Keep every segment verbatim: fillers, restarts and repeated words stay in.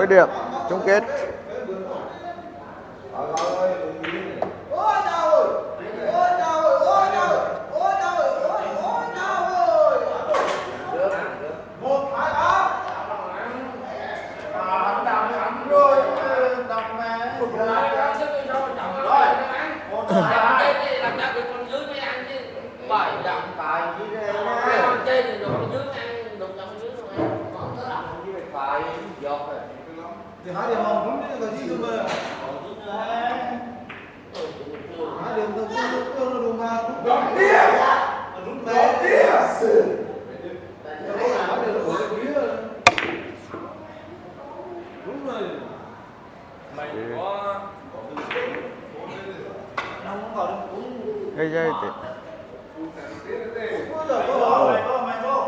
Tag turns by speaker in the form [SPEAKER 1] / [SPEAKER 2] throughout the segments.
[SPEAKER 1] mươi điểm chung kết.
[SPEAKER 2] Thì hai điểm hồng đúng cái gì cơ mà. Hai điểm tôi tôi nó đúng mà. Đúng kia. Đúng mẹ kia. Đúng rồi. Mày có không có đúng.
[SPEAKER 1] Gây dây thì.
[SPEAKER 2] Có rồi có mày có mày có.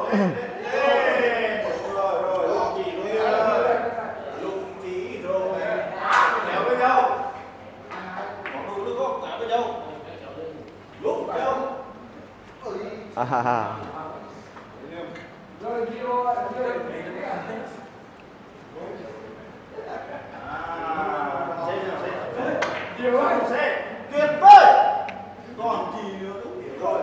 [SPEAKER 1] À, ha, ha.
[SPEAKER 2] Điều anh sẽ tuyệt vời. Còn gì nữa rồi.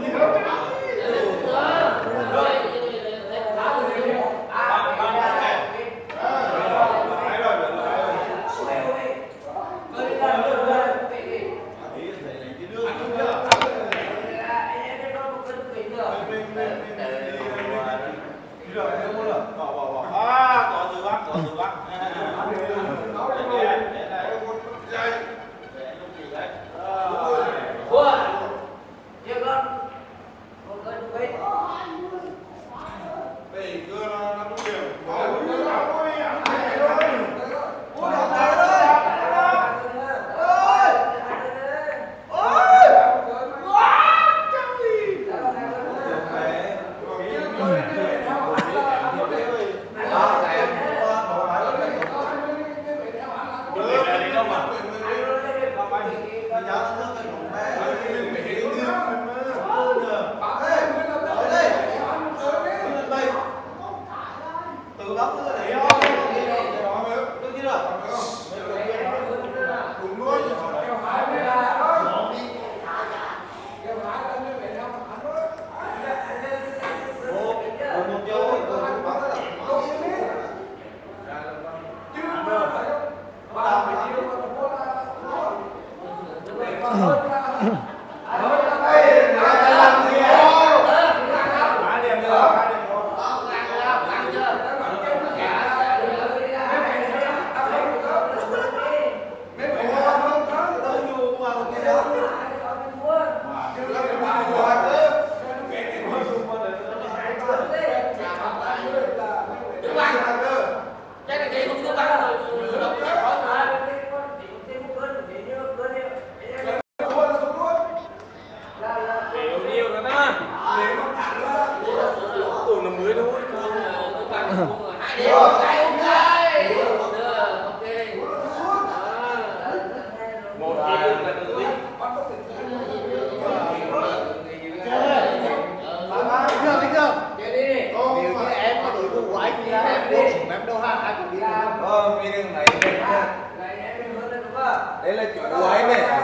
[SPEAKER 3] Đấy là chuyện của anh này.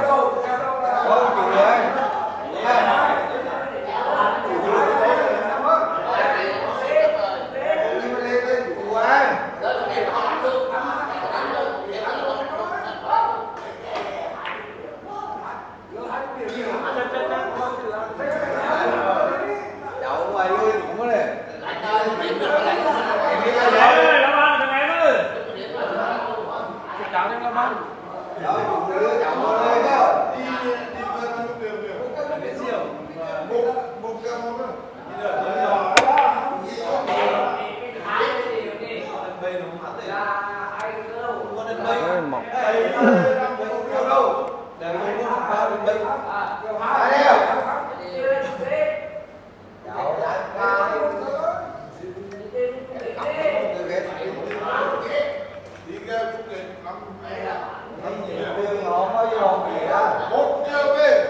[SPEAKER 3] Không, chuyện của anh. Cháu ngoài ơi đúng rồi này.
[SPEAKER 2] Cháu đang làm ăn.
[SPEAKER 3] Cháu cũng đưa cháu vào đây cơ.
[SPEAKER 2] Đi đi vào trong đường đường. Cái gì không? Một một cái món nữa. Đi được rồi. Đây nó không ăn đấy. Con đến đây.
[SPEAKER 1] Ôi mỏng.
[SPEAKER 2] Đây đang có điều đâu. Để tôi có ba đến đây.
[SPEAKER 3] Ai đeo? Cháu đã qua.
[SPEAKER 2] Đi ra cũng đến năm
[SPEAKER 3] Năm tiền nó bao nhiêu gì đó?
[SPEAKER 2] một triệu về.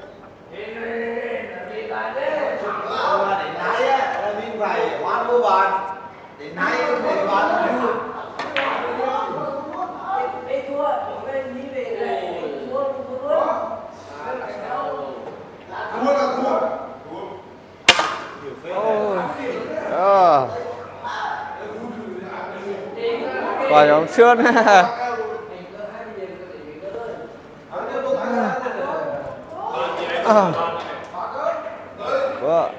[SPEAKER 3] Đến nay á, là mình phải hoan mua bàn. Đến nay không thể bán được.
[SPEAKER 1] Sườn. À. Vâng.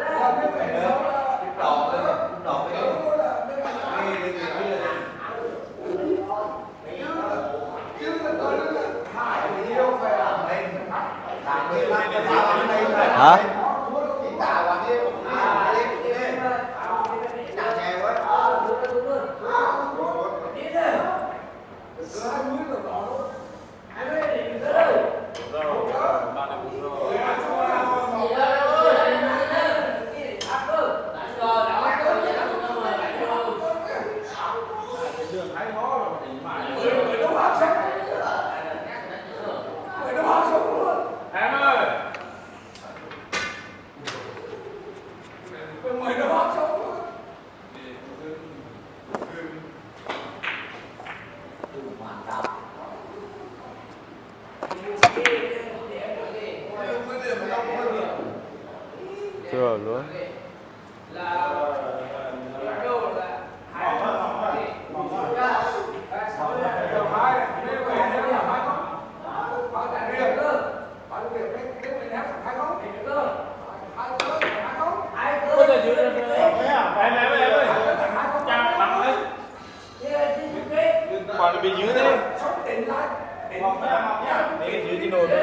[SPEAKER 1] Hả? Chưa luôn.
[SPEAKER 3] Còn bị dưới đấy. Mọc nhá, mọc nhá. Để dưới cái nồi.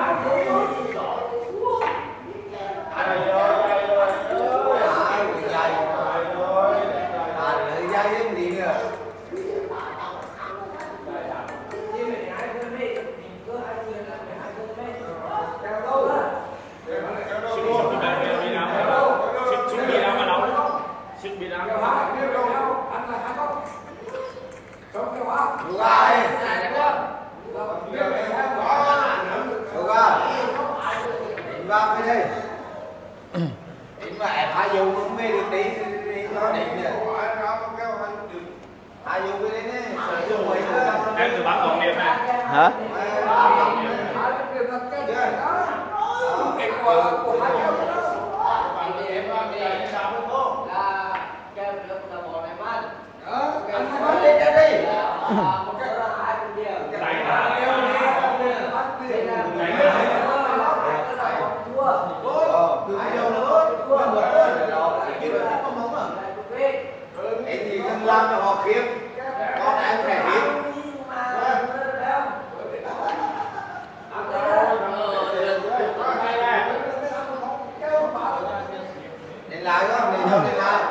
[SPEAKER 2] Em từ bán còn đẹp này.
[SPEAKER 1] Hả?
[SPEAKER 3] Làm cho họ khiếp, con em phải khiếp. Đến lại đó, đến lại, đến lại.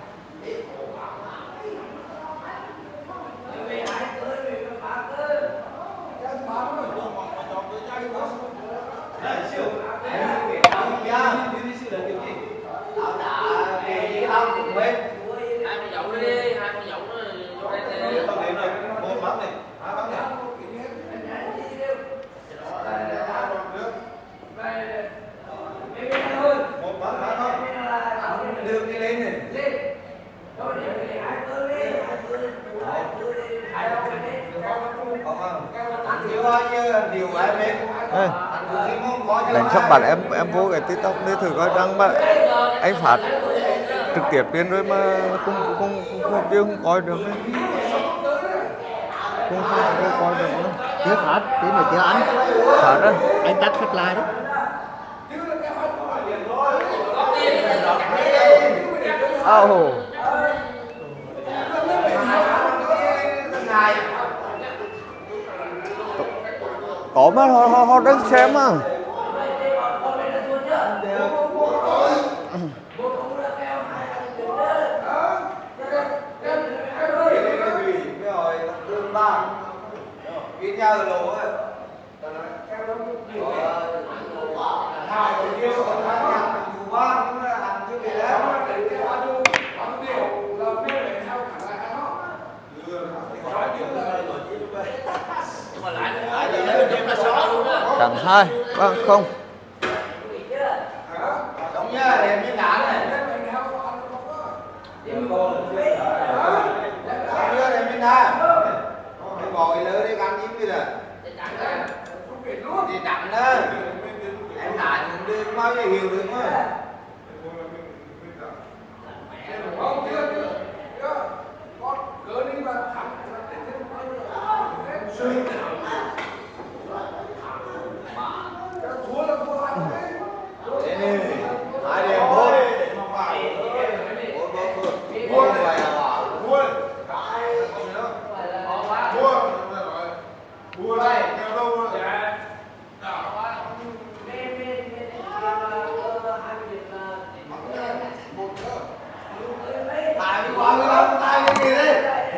[SPEAKER 1] Đánh sóc bạn em em vô cái TikTok để thử coi rằng mà anh phát trực tiếp trên rồi mà không không không không, không, không coi được đấy. Không không, không coi được nữa.
[SPEAKER 4] Chưa phát, tí nữa chưa anh.
[SPEAKER 1] Phát đó.
[SPEAKER 4] Anh tắt phát lại đó.
[SPEAKER 1] Ao. Có mà họ họ, họ đang xem à. Chẳng hai ba không.
[SPEAKER 3] Đúng nhá, để miếng đá này. Chưa để miếng đá. Cái bò cái lỡ đấy ăn chín kia là. Thì đặng đó. Em lại đưa bao nhiêu hiểu được thôi.
[SPEAKER 2] Không, chưa, chưa. Con cỡ đi mà thẳng đâu rồi?
[SPEAKER 3] Tại vì qua cái đó tay cái gì đi.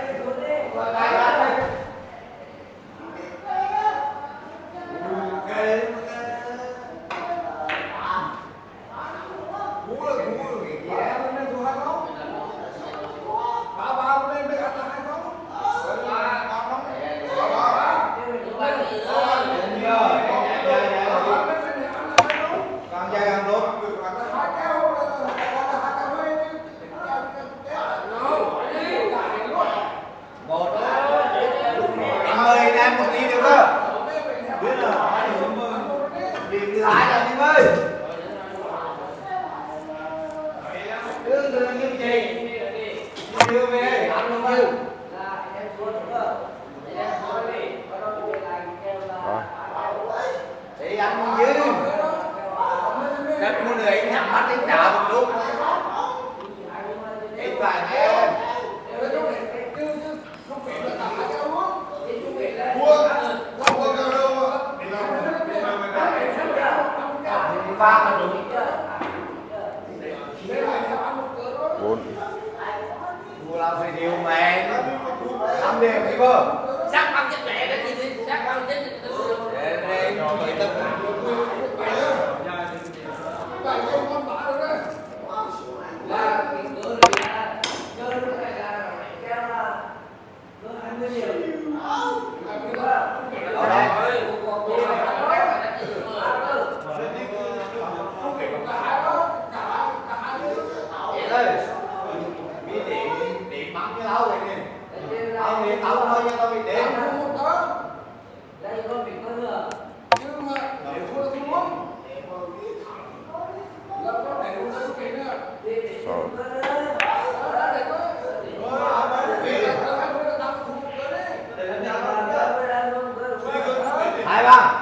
[SPEAKER 3] Thì anh dưới đất mua người anh nhắm mắt đến nào một lúc em phải em ba mà đúng
[SPEAKER 1] bốn
[SPEAKER 3] mua lao phải điều mẹ năm điểm đi cơ
[SPEAKER 5] sắc băng chất mẹ cái gì đi sắc băng chất
[SPEAKER 3] để đây người ta
[SPEAKER 5] là cái cửa này chơi lúc này là kéo là cửa hai mươi triệu
[SPEAKER 3] ông điện tao thôi cho tao bị điện
[SPEAKER 5] đây có việc có nữa
[SPEAKER 2] chứ mà để thua là thua luôn. Làm sao để thua được cái nữa?
[SPEAKER 1] sáu
[SPEAKER 3] hai ba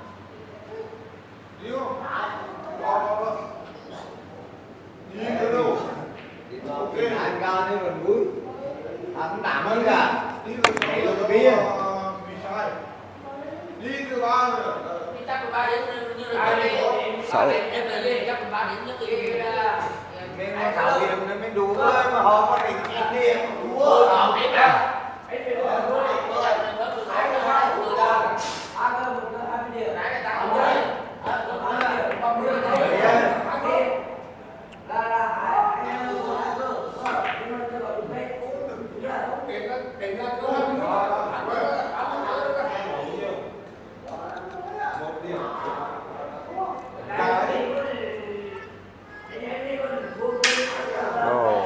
[SPEAKER 2] Đi không? Đó, đó, đó. Đi cái đâu?
[SPEAKER 3] anh cao như mình vui anh đảm hơn cả
[SPEAKER 2] Đi từ
[SPEAKER 3] Đi
[SPEAKER 2] sáu
[SPEAKER 3] từ
[SPEAKER 2] là
[SPEAKER 3] bia.
[SPEAKER 2] vì sai. Đi từ ba rồi.
[SPEAKER 5] đi chắc ba điểm như là đi
[SPEAKER 1] sáu
[SPEAKER 5] em về đi chắc ba điểm nhất thì
[SPEAKER 3] mình mà thảo gì mình mình đủ thôi mà họ có định chịu đi
[SPEAKER 5] Ủa, ờ, em à. Em về rồi, rồi, rồi, rồi, rồi, rồi, rồi, rồi, rồi, rồi. Ăn ơi, một cái hai mươi điểm. Nãy người ta không nói. Ờ, nó nói là ba mươi thôi. Hai mươi. Là- là hai- hai mươi thôi, hai mươi. Ờ, nhưng mà tôi gọi đúng đấy. Đúng là đúng.
[SPEAKER 2] Kể ra, kể ra có hai mươi rồi. Một điểm.
[SPEAKER 5] Cái gì cũng thì- anh em đi con đường vô tư.
[SPEAKER 1] Ồ.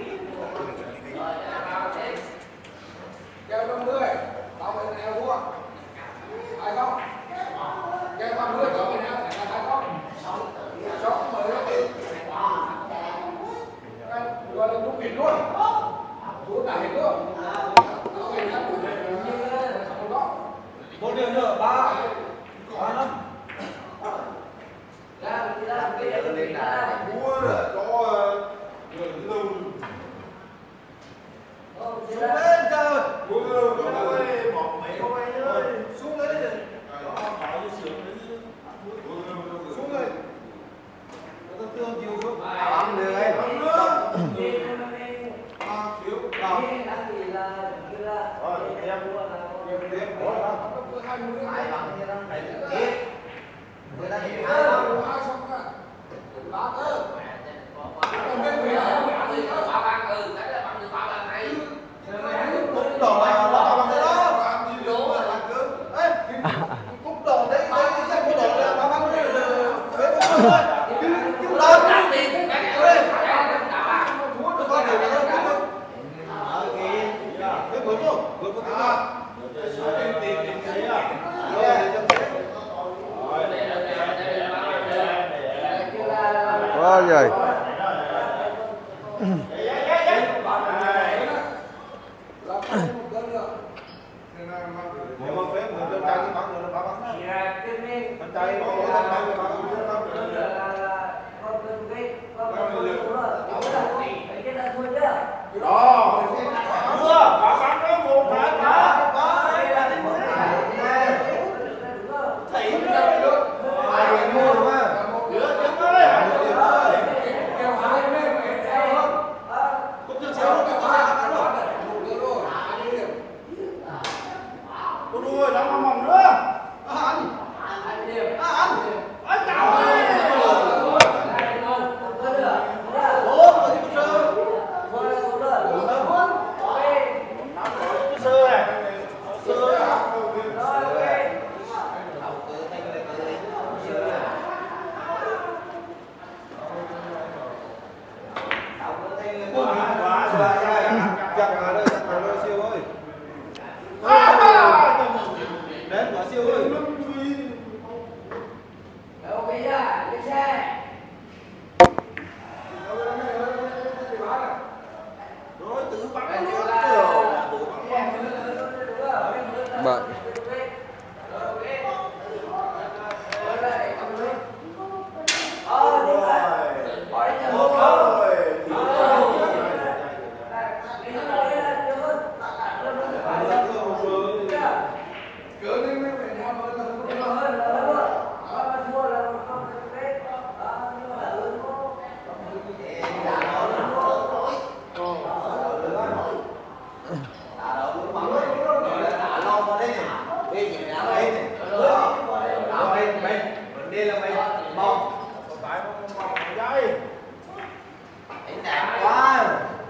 [SPEAKER 2] Kèo năm mươi. Tao phải nèo thua. Ai không? Kèo năm mươi tao phải nèo phải là ai không? Sáu mười đó. Cái gọi là trúng điểm luôn. Trúng cả hình luôn. Tao phải nèo một điểm như thế này, không có. Một điểm nữa, ba. Ba năm.
[SPEAKER 5] Ra, đi ra, đi ra, đi ra.
[SPEAKER 2] Mua là cho người lâu.
[SPEAKER 5] Xuống lên trời.
[SPEAKER 2] Mua lâu cho tôi bỏ mấy hôm anh ơi. Xuống lên rồi. Xuống lên. Nó tương chiều xuống.
[SPEAKER 3] bấm được ấy
[SPEAKER 2] À, chiếu. Nào. Rồi, em mua là em tiếp. Ủa, nó có hai mươi.
[SPEAKER 3] ai bấm như đó này tiếp người ta hiểu
[SPEAKER 2] Hai xong rồi. Ba cơ. Cúc đỏ là nó bằng cái đó. Bạn gì đó mà là cứ. Ê, cúc đỏ đấy, đấy, cái cúc đỏ là nó bằng cái đó. Phế cúc thôi. Cúc đỏ. Muốn được con này là cúc thôi.
[SPEAKER 3] ở kia
[SPEAKER 2] Cái vượt không? Vượt có cái đó. Tìm tìm tìm thấy à?
[SPEAKER 1] quá trời.
[SPEAKER 2] Nếu mà phép người bên trái bắn rồi nó bắn. Bên trái bắn rồi nó bắn. Đó. Mưa, bà bắn đó một hả? Đó.
[SPEAKER 5] Đâu bây giờ, lên xe.
[SPEAKER 2] Rồi tự bắn
[SPEAKER 5] Đây
[SPEAKER 2] luôn
[SPEAKER 5] là-
[SPEAKER 2] tự bắn luôn.
[SPEAKER 1] Bạn
[SPEAKER 5] Ờ, đi vào. Hỏi cho một câu.
[SPEAKER 3] Đi là mày mong
[SPEAKER 2] Tại con mong dây.
[SPEAKER 3] đánh đẹp quá.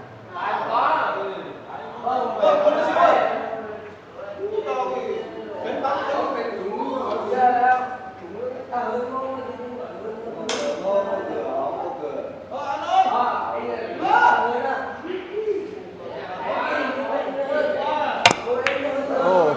[SPEAKER 1] ô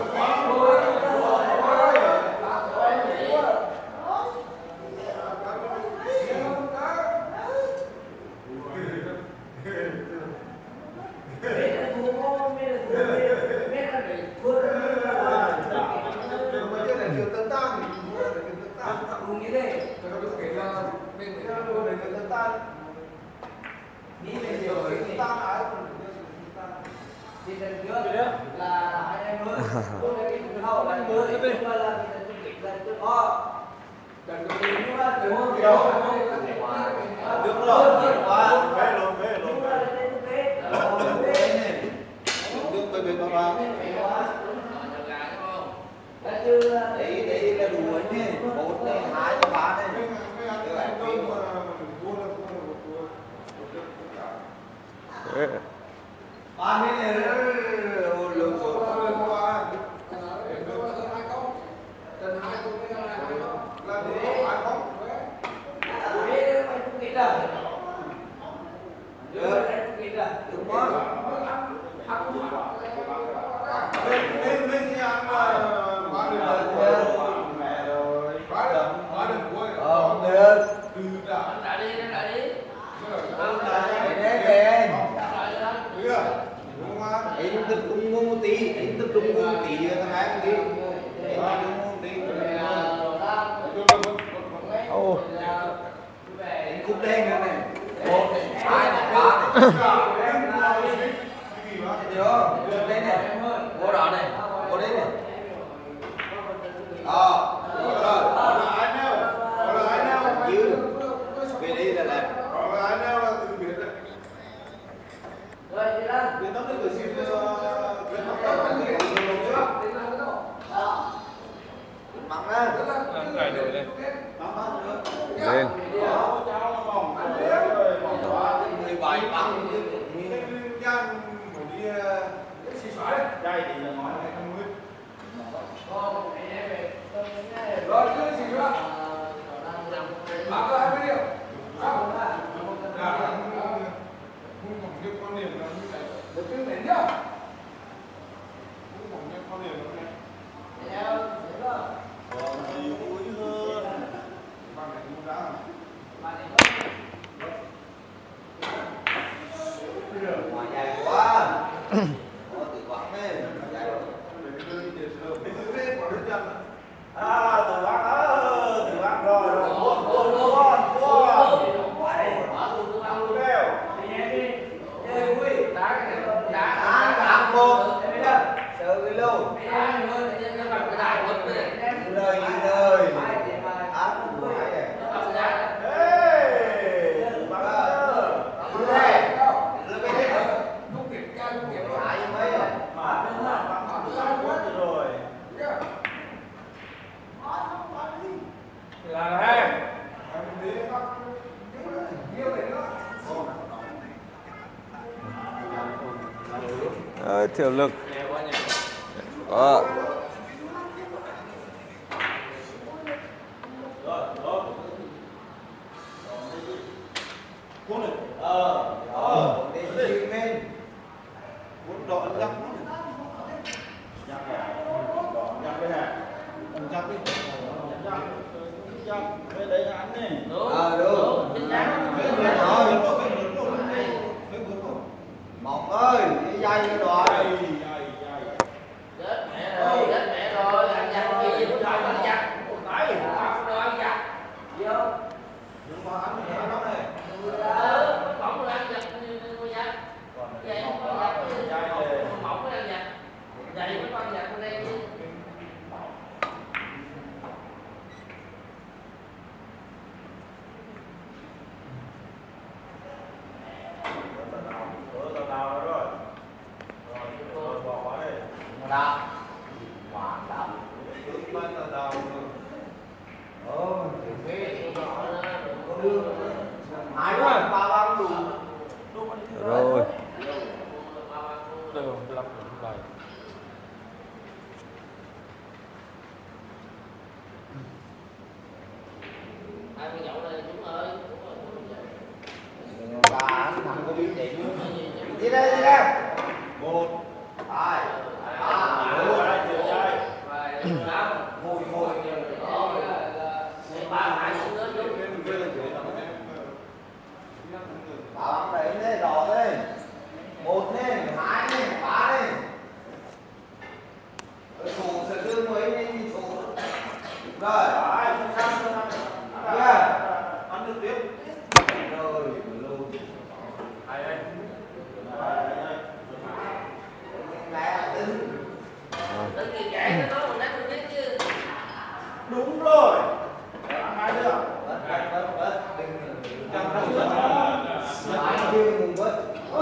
[SPEAKER 5] Thì lần trước là hai em mới tôi đã kịp hậu lần mới nhưng mà là lần trước lần trước có lần đầu tiên nhưng mà từ hôm đầu
[SPEAKER 3] Được rồi, quá.
[SPEAKER 2] Phê luôn, phê luôn.
[SPEAKER 5] nhưng mà lên thực tế
[SPEAKER 3] Được bề bề mà.
[SPEAKER 5] là chưa
[SPEAKER 3] Đấy đấy là đủ ấy nhỉ. Một này, hai cho ba này. Như vậy phim mà.
[SPEAKER 1] thế.
[SPEAKER 3] Ba mươi này lượng số.
[SPEAKER 5] thế mày cũng nghĩ là được em nghĩ là đúng không
[SPEAKER 2] Mình mình ăn ba mươi lần mẹ rồi. Ba lần, ba lần cuối.
[SPEAKER 3] Ờ, không được.
[SPEAKER 2] Từ đã.
[SPEAKER 5] lại đi em lại đi
[SPEAKER 3] Đấy đấy kìa.
[SPEAKER 2] Được chưa? Đúng không?
[SPEAKER 3] Anh tập trung ngu một tí, anh tập trung ngu một tí thằng em đi. Anh tập trung ngu một tí.
[SPEAKER 1] ô
[SPEAKER 3] Anh cúp đen nữa này. Một này, hai này, ba này. Thấy chưa? Cúp đen này. Vô đó này. Vô đây này. Ờ. Dư. Về đây là đẹp.
[SPEAKER 5] rồi đi ra
[SPEAKER 3] Mắng á.
[SPEAKER 1] lên
[SPEAKER 3] mười bảy mắng.
[SPEAKER 5] rồi cứ gì nữa bạn có hai mươi điểm được cái nền nhá
[SPEAKER 3] Ngoài dài quá. Có tự quảng đấy. Dài rồi.
[SPEAKER 2] À, từ bác ơ, từ bác rồi, rồi, buồn, buồn, buồn, buồn. Kêu.
[SPEAKER 3] Đá đá một. Sợ cái luôn. Lời gì lời. Áp của hai này.
[SPEAKER 2] Ê, từ bác ơ.
[SPEAKER 3] Đưa đây. Đưa bên đây. Hai cho mấy rồi.
[SPEAKER 2] Mà, bác quá rồi.
[SPEAKER 5] là hai
[SPEAKER 1] Ờ, thiểu lực đó.
[SPEAKER 3] Ờ. Ờ. Để chịu men.
[SPEAKER 2] Muốn đỏ lắm. Nhắc này. Đỏ nhắc cái này. Nhắc Về đây ăn đi.
[SPEAKER 3] Ờ đúng.
[SPEAKER 5] chính xác.
[SPEAKER 3] Mộng ơi, cái dây cái đòi.
[SPEAKER 5] Chết mẹ rồi, chết mẹ rồi, ăn giặt cái gì cũng không ăn giặt. Đấy, không đâu ăn giặt. Vô.
[SPEAKER 2] Nhưng mà ăn thì ăn lắm này.
[SPEAKER 5] Ờ, mỏng rồi ăn giặt mua giặt. Vậy không ăn giặt, mỏng mới ăn giặt. Vậy mới ăn giặt bên đây chứ.
[SPEAKER 3] Đập. Quả đập. Ồ, hai con ba băng đủ.
[SPEAKER 1] Rồi.
[SPEAKER 5] Hai mươi nhậu này đúng rồi.
[SPEAKER 3] Bà anh thằng có biết vậy chứ. Đi đây, đi đây.
[SPEAKER 2] Một.
[SPEAKER 3] Hai. Ba.
[SPEAKER 2] Bốn.
[SPEAKER 5] Năm.
[SPEAKER 3] Ngồi, ngồi.
[SPEAKER 5] Ba hai xuống đến đúng.
[SPEAKER 3] Bà băng đẩy lên, đỏ lên. Một lên, hai lên, ba lên. Thủ sợi lưng mấy lên, thủ. Rồi.
[SPEAKER 2] Ăn được tiếp.
[SPEAKER 3] Rồi, luôn.
[SPEAKER 2] Hai anh.
[SPEAKER 3] Mẹ tính.
[SPEAKER 5] Tính gì kệ nó mình đánh biết chứ.
[SPEAKER 2] Đúng rồi. Ăn hai đứa.
[SPEAKER 3] Bớt, bớt, bớt, bớt. Đừng
[SPEAKER 2] Cầm
[SPEAKER 3] đừng
[SPEAKER 2] ra
[SPEAKER 3] bớt.
[SPEAKER 2] bớt.
[SPEAKER 3] Mãi kia đừng bớt.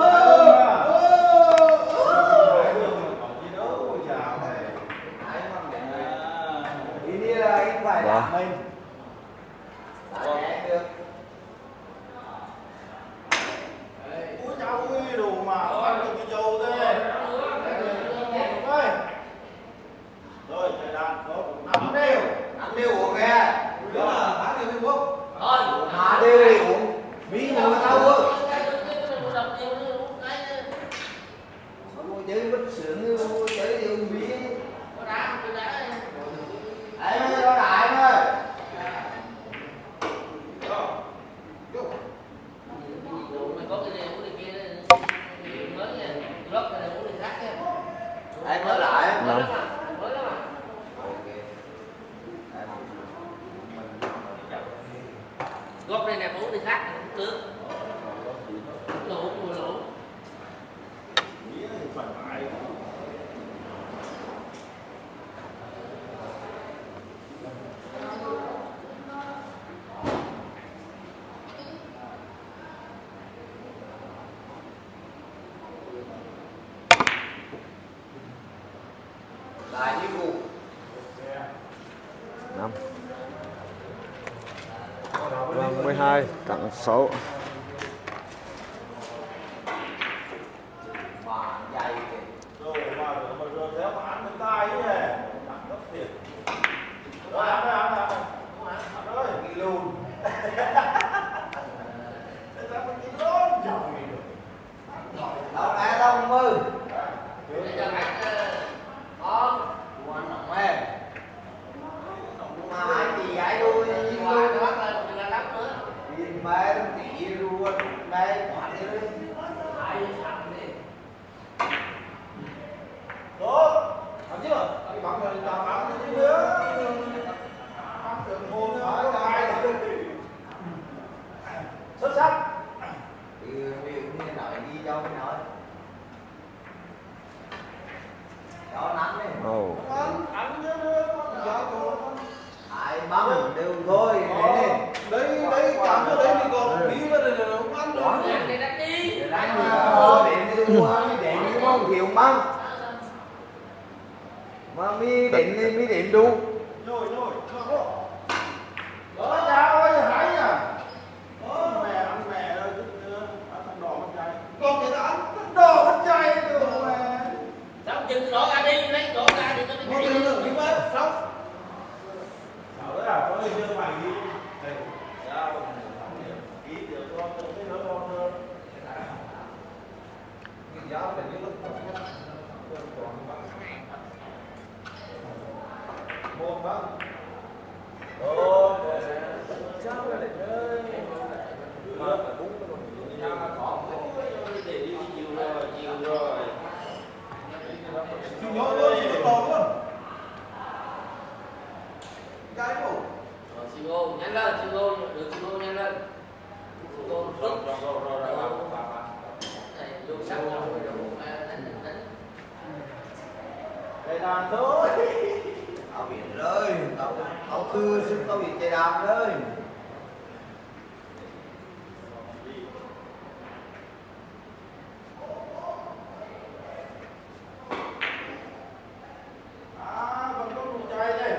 [SPEAKER 2] Hai đứa mình còn gì đâu chào này.
[SPEAKER 3] Mãi mà mẹ. Ý nghĩa là anh phải
[SPEAKER 1] Vâng.
[SPEAKER 3] đảm mình. Đã nhẹ được.
[SPEAKER 2] Ui cháu ui đồ mà ăn được cái dầu thế. Rồi chạy đàn tốt năm đều.
[SPEAKER 3] Ăn đều uống kìa.
[SPEAKER 2] Đó là bán đều đi uống.
[SPEAKER 5] Thôi.
[SPEAKER 3] Mà đều đi uống. Bí mùi tao uống. Ôi chứ bất sướng như ôi chứ đi uống bí.
[SPEAKER 5] Có đá, có đá.
[SPEAKER 3] Đấy mới có đại thôi.
[SPEAKER 5] Mày có cái này uống cái kia mới nha. Lót này uống cái khác nha.
[SPEAKER 3] Đấy mới lại.
[SPEAKER 5] Mới lắm à. Mới lắm à. Góp đây nè uống cái khác cũng được. Lũ mùi lũ.
[SPEAKER 2] Bí thì thoải mái.
[SPEAKER 3] Lại như vụ.
[SPEAKER 1] Năm. Vâng, mười hai cộng sáu.
[SPEAKER 3] Mà dày kìa.
[SPEAKER 2] Rồi mà rồi rồi theo mà ăn bên tai ấy nè. Đẳng cấp thiệt. Rồi ăn đây ăn đây. Ăn ơi.
[SPEAKER 3] Đi luôn.
[SPEAKER 2] Thế ra mình đi luôn.
[SPEAKER 3] Đâu nè đâu mơ.
[SPEAKER 5] Để cho khách con.
[SPEAKER 3] Quan trọng em. Mà hai tỷ gái đôi đi
[SPEAKER 5] Qua
[SPEAKER 3] luôn.
[SPEAKER 5] nó bắt lên một cái lắm nữa.
[SPEAKER 3] Đi mẹ tỷ luôn. Đây quản đi đi.
[SPEAKER 5] Ai sẵn đi.
[SPEAKER 2] Tốt. Ăn chưa? Đi bắn rồi tao bắn đi nữa. Bắn được hôn hỏi ai. Xuất sắc.
[SPEAKER 3] Thì ví dụ như nói đi cho cái nói. Đó nắm đi.
[SPEAKER 1] Ồ.
[SPEAKER 2] Ăn ăn nữa. Giá cô.
[SPEAKER 3] Hai băng đều thôi. Đấy đi.
[SPEAKER 2] Đấy đấy cảm ơn đấy mình còn bí vào đây là không ăn được.
[SPEAKER 5] Ăn đi đánh đi.
[SPEAKER 3] Để đánh đi. Thôi để đi mua đi để đi mua hiểu băng. Mà mi định đi mi định đu.
[SPEAKER 2] Nhồi nhồi. Đó cha ơi hãy à. Đó mẹ ăn mẹ rồi chứ ăn thằng đỏ con trai. Con cái ăn thằng đỏ con trai được mà.
[SPEAKER 5] Xong chừng đổ ra đi, lấy đổ ra thì nó
[SPEAKER 2] Con
[SPEAKER 5] mới
[SPEAKER 2] đừng
[SPEAKER 5] chạy.
[SPEAKER 2] được như vậy. Xong. Sao đấy à? Có gì chưa mày đi. Đây. Ra ký tiểu con cái đứa con hơn. Cái giá phải như lúc một băng Chịu nhớ luôn, chịu được đòn luôn. Cái cổ.
[SPEAKER 5] Rồi chịu vô, nhanh lên, chịu vô, được chịu vô nhanh lên. Chịu vô, rút. Này, vô sắc rồi, rồi đánh, đánh, đánh.
[SPEAKER 3] Đây đàn thôi. Tao biển ơi, tao tao thư xin tao bị chạy đàn ơi.
[SPEAKER 2] À, còn có đủ chạy đây.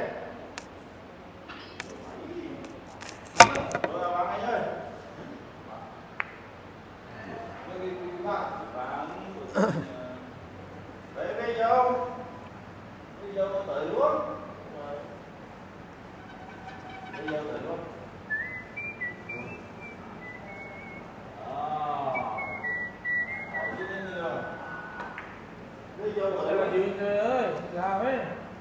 [SPEAKER 2] Rồi bạn anh ơi. Đây đi bạn. Bạn. Đấy bây giờ. Bây giờ có tới luôn. Bây giờ tới luôn. À. Hỏi chứ đến rồi. Bây giờ tới là gì ơi? Ra ấy.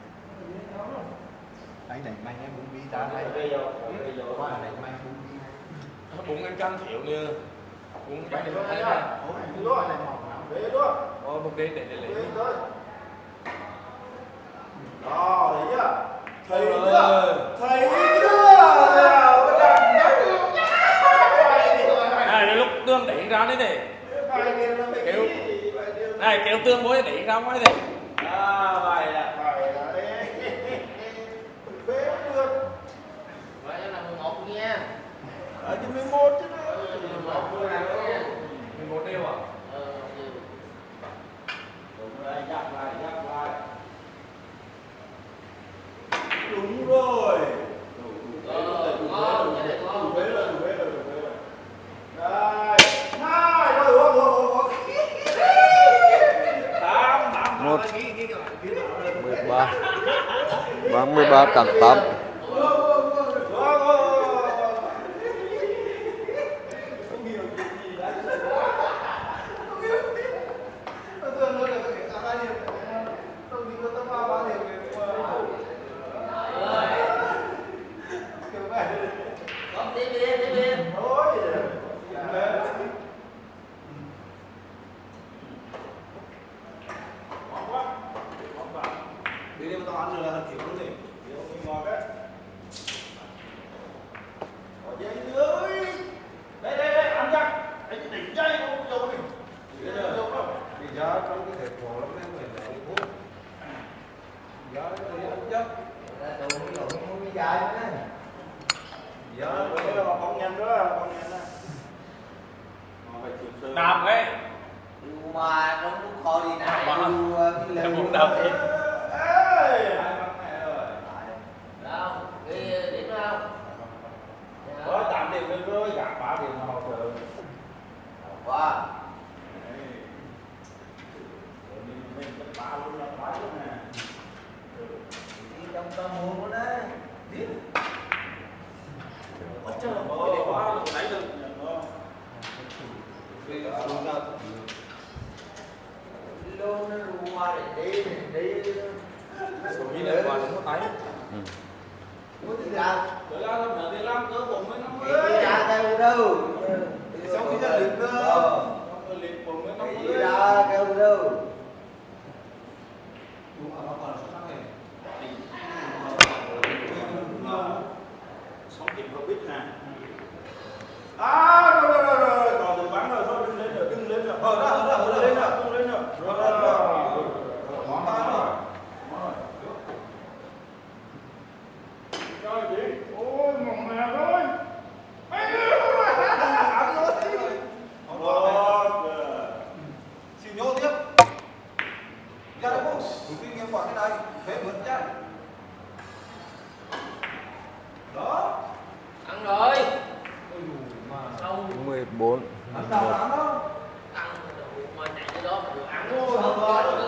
[SPEAKER 4] Anh này may em bún bí ra đây.
[SPEAKER 2] Bây giờ bây giờ
[SPEAKER 4] Qua này may bún bí.
[SPEAKER 6] Bún ăn canh thiệu như bún
[SPEAKER 2] Bạn
[SPEAKER 6] bánh
[SPEAKER 2] để
[SPEAKER 6] này
[SPEAKER 2] nó
[SPEAKER 6] thấy
[SPEAKER 2] thấy
[SPEAKER 6] ra.
[SPEAKER 2] Ủa, đi luôn. Về luôn.
[SPEAKER 6] Ôi bún đi để để
[SPEAKER 2] Về
[SPEAKER 6] lấy.
[SPEAKER 2] thôi. Đó, thấy chưa? Thấy chưa? Thấy chưa? Nào, cái đàn nhắc.
[SPEAKER 6] Này đến lúc tương đẩy ra đấy này.
[SPEAKER 2] Bài kia nó phải
[SPEAKER 6] Kéo.
[SPEAKER 2] kỹ, bài kia nó-
[SPEAKER 6] Này kéo tương muối đẩy ra ngoài này.
[SPEAKER 2] À, bài là bài là đấy. Phế được.
[SPEAKER 5] Vậy là mười một nha.
[SPEAKER 2] Ở trên mười một chứ.
[SPEAKER 5] mười một mười một nha.
[SPEAKER 6] mười một đều à?
[SPEAKER 5] Ờ, ừ.
[SPEAKER 2] Đúng rồi, nhắc lại, nhắc lại. Đúng rồi.
[SPEAKER 5] Ờ, ngon, cái này ngon.
[SPEAKER 2] Đủ phế rồi, đủ phế rồi, đủ phế rồi. Đây. Này, rồi, rồi, rồi, rồi. Tám, tám,
[SPEAKER 1] Một.
[SPEAKER 2] tám, ghi, ghi cái lại, ghi cái lại.
[SPEAKER 1] mười ba ba mươi ba cộng tám.
[SPEAKER 2] Rồi, rồi, rồi, rồi, rồi. Không hiểu chuyện gì đấy. Không hiểu. Tôi tưởng nó là có thể ra ba điểm. Tôi nghĩ nó tầm ba ba điểm về mà. Kiểu vậy.
[SPEAKER 5] Có tiếp đi, tiếp đi.
[SPEAKER 2] Thôi. Ngon quá. Ngon quá. Đi đi mà tao ăn rồi là kiểu cái gì? Kiểu cái ngon đấy. Ở dưới dưới. Đây đây đây, ăn chắc. Anh đỉnh dây không dầu đi. Đi ra dầu đâu.
[SPEAKER 3] Thì giá trong cái thể cổ lắm em phải lấy thuốc. Giá thì ăn chất. Ra đồ cái đồ không có dài nữa.
[SPEAKER 2] Giá bữa là con nhanh đó, con nhanh đó. Mà phải chịu sơ.
[SPEAKER 6] Đạp ấy.
[SPEAKER 3] Nhưng mà trong lúc kho đi nãy
[SPEAKER 6] Đạp à?
[SPEAKER 3] dù cái lều.
[SPEAKER 6] Em cũng đạp đi.
[SPEAKER 2] Ê, hai mắt mẹ rồi.
[SPEAKER 5] Đâu, đi điểm đâu.
[SPEAKER 2] Có tám điểm lên rồi, giảm ba điểm là hậu trợ.
[SPEAKER 3] Quá.
[SPEAKER 2] Mình mình ba luôn là ba luôn nè.
[SPEAKER 3] Đi trong tâm hồn của nó.
[SPEAKER 2] Ôi trời ơi, quá luôn, lấy được.
[SPEAKER 3] Lô nó ru qua để đi, đi.
[SPEAKER 6] Số như này qua nó tay.
[SPEAKER 3] Muốn đi ra.
[SPEAKER 2] Tới ra thôi, nửa tiền lắm, cỡ bốn mươi năm
[SPEAKER 3] Đi
[SPEAKER 2] mươi.
[SPEAKER 3] ra kêu đâu.
[SPEAKER 2] Xong đi ra liền cơ. Xong rồi liền bốn mươi năm
[SPEAKER 3] Đi
[SPEAKER 2] mươi.
[SPEAKER 3] ra kêu đâu.
[SPEAKER 2] Xong tìm hợp bích nè. À, rồi rồi rồi rồi, còn từ bắn rồi, thôi đừng lên nữa, đừng lên nữa. Ờ, đó, đó, đó, đừng lên nữa, đừng lên nữa. Rồi rồi rồi. Món ta rồi. Rồi chị, ôi mỏng mè rồi. Ăn rồi. Rồi. Xỉu nhô tiếp. Ra đây không? Đủ kinh nghiệm quả cái này, phế vượt nhá. Đó.
[SPEAKER 5] Ăn rồi. Đâu,
[SPEAKER 1] mười bốn.
[SPEAKER 2] Ăn đâu ăn đâu.
[SPEAKER 5] ăn được mà chạy tới đó mà được ăn.
[SPEAKER 2] Ôi,
[SPEAKER 5] Không
[SPEAKER 2] thôi.
[SPEAKER 5] chết nữa.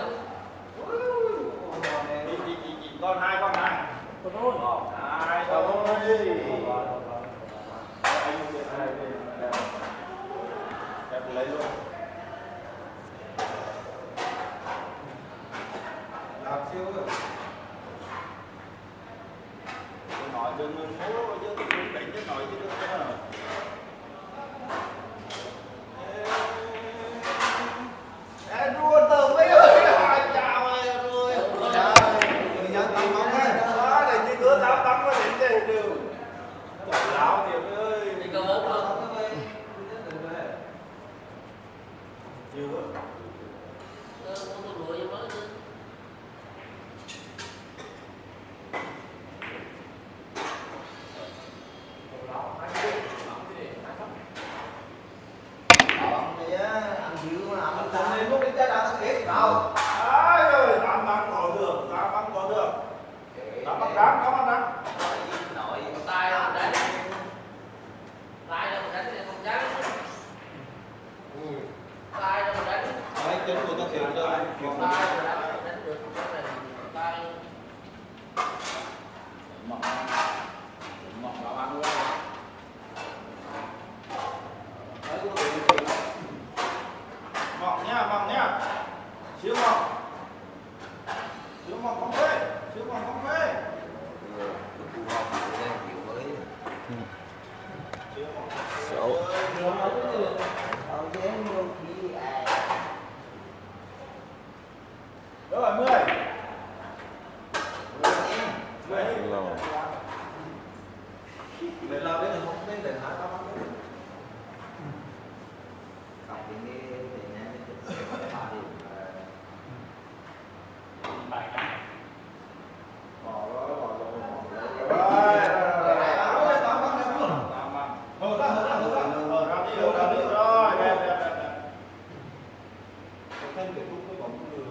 [SPEAKER 2] Chị, chị, chị, chị, con hai con hai. Con thôi. Hai con thôi. Anh đi, anh đi. Em lấy luôn. Làm siêu rồi. Tôi nói đừng mua chứ đừng định chứ nói chứ đừng có. Ê, đua từ mấy ơi, chào ơi, rồi.
[SPEAKER 3] Người nhận tầm mong á.
[SPEAKER 2] Đó, này như cửa tám tắm mới đến đây được. Trời lão thiệt ơi.
[SPEAKER 5] Thì cơ bốn luôn.
[SPEAKER 2] Nhiều quá.
[SPEAKER 5] Cơ bốn tôi đùa cho mới chứ.
[SPEAKER 3] Còn thì á, ăn dữ mà ăn tầm này lúc đến trái đào tao kể đâu.
[SPEAKER 2] Ai ơi, tám bắn có được, tám bắn có được. Tám bắn rắn, tám bắn rắn.
[SPEAKER 5] Nội tay đâu mà đánh. Tay đâu mà đánh thì không trắng. Tay đâu mà đánh.
[SPEAKER 2] Đấy, chân của tao kiểu cho anh.
[SPEAKER 5] Tay đâu mà đánh, đánh được cái này. Tay
[SPEAKER 2] Mọc mọc vào ăn luôn. Mọc nha, mọc nha. Siêu mọc. Siêu mọc không phê. Siêu mọc không phê. Siêu mọc.
[SPEAKER 1] Xấu.
[SPEAKER 2] Rồi, mười. Mười.
[SPEAKER 1] Lâu.
[SPEAKER 3] Để làm đến không đến đến hai ba năm nữa. Cặp thì nghe thì nghe thì ba điểm.
[SPEAKER 6] Bài cả.
[SPEAKER 2] Bỏ rồi, bỏ rồi, bỏ rồi. Rồi, rồi, rồi. Tám bắn đẹp luôn. Tám bắn. Hờ ra, hờ ra, hờ ra. Hờ ra đi, hờ ra đi. Rồi, đẹp, đẹp, đẹp, đẹp. Thân để lúc cái bóng đường.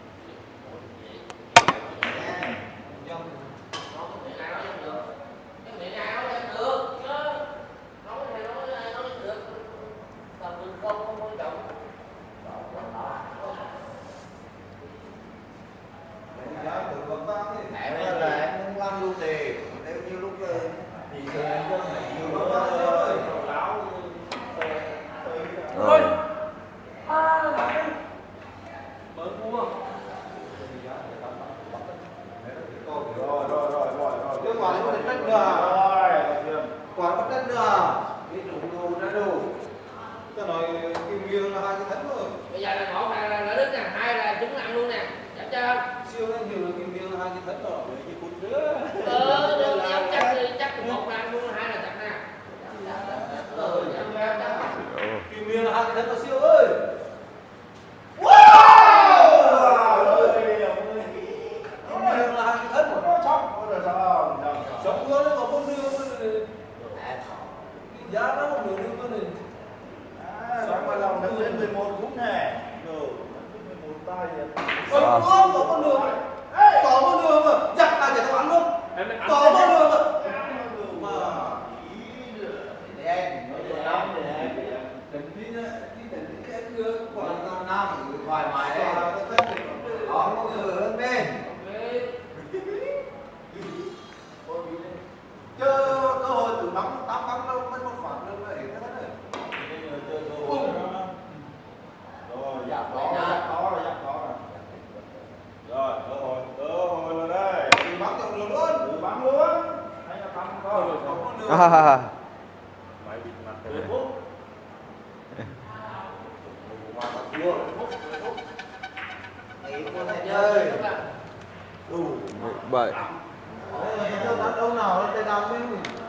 [SPEAKER 5] nó có thể ai nói không được. Cái miệng ai nói không được chứ. Nói thì nói ai nói không được. Tầm mình không không quan trọng.
[SPEAKER 3] Em nói là em muốn làm luôn thì nếu như lúc thì thường em có phải nhiều lúc đó thôi.
[SPEAKER 1] Rồi.
[SPEAKER 5] Mới mua.
[SPEAKER 2] Rồi, rồi, rồi, rồi, rồi.
[SPEAKER 3] Cái quả này có được đất nữa.
[SPEAKER 2] Rồi,
[SPEAKER 3] Quả có đất nữa. Cái đủ đủ đã đủ. Tôi nói kim nghiêng là hai cái thánh rồi.
[SPEAKER 5] Bây giờ là một là là đứt nè, hai là trứng lặn luôn nè. Chắc chưa?
[SPEAKER 3] Siêu lên nhiều là kim nghiêng là hai cái thánh rồi. Để như cút nữa.
[SPEAKER 5] Ờ, được dám chắc thì chắc một là luôn, hai là chắc nè. Ờ, dám chắc chắc.
[SPEAKER 3] Kim nghiêng là hai cái thánh rồi siêu ơi. Kim nghiêng là hai cái thánh rồi. Sống luôn nó còn không đưa. Giá nó không được đưa này.
[SPEAKER 2] Sống mà lòng nâng lên mười một phút nè. Rồi, mười một tay vậy.
[SPEAKER 3] Sống luôn có con đường. Có con đường mà. Giặc là để tao ăn luôn. Có con đường mà. Mà. Để em. Đừng đi nữa. Đi đừng đi em đưa. Còn năm năm. Thoải mái đấy. Có con đường hơn bên. Chứ cơ hội từ bắn tám bắn đâu mới một phản đâu vậy cái đó này.
[SPEAKER 2] Rồi, giặc có, giặc có rồi, giặc có rồi. Rồi, cơ hội, cơ hội rồi đây.
[SPEAKER 3] Từ bắn trong đường luôn.
[SPEAKER 2] Từ bắn luôn. Hay là bắn có rồi.
[SPEAKER 3] Có con đường.
[SPEAKER 1] À.
[SPEAKER 2] Mày bị mặt mười phút.
[SPEAKER 3] Mà ta thua mười phút. Nghỉ con này chơi. Đủ.
[SPEAKER 1] Bảy.
[SPEAKER 3] Đâu đã đâu nào lên tay đam ấy.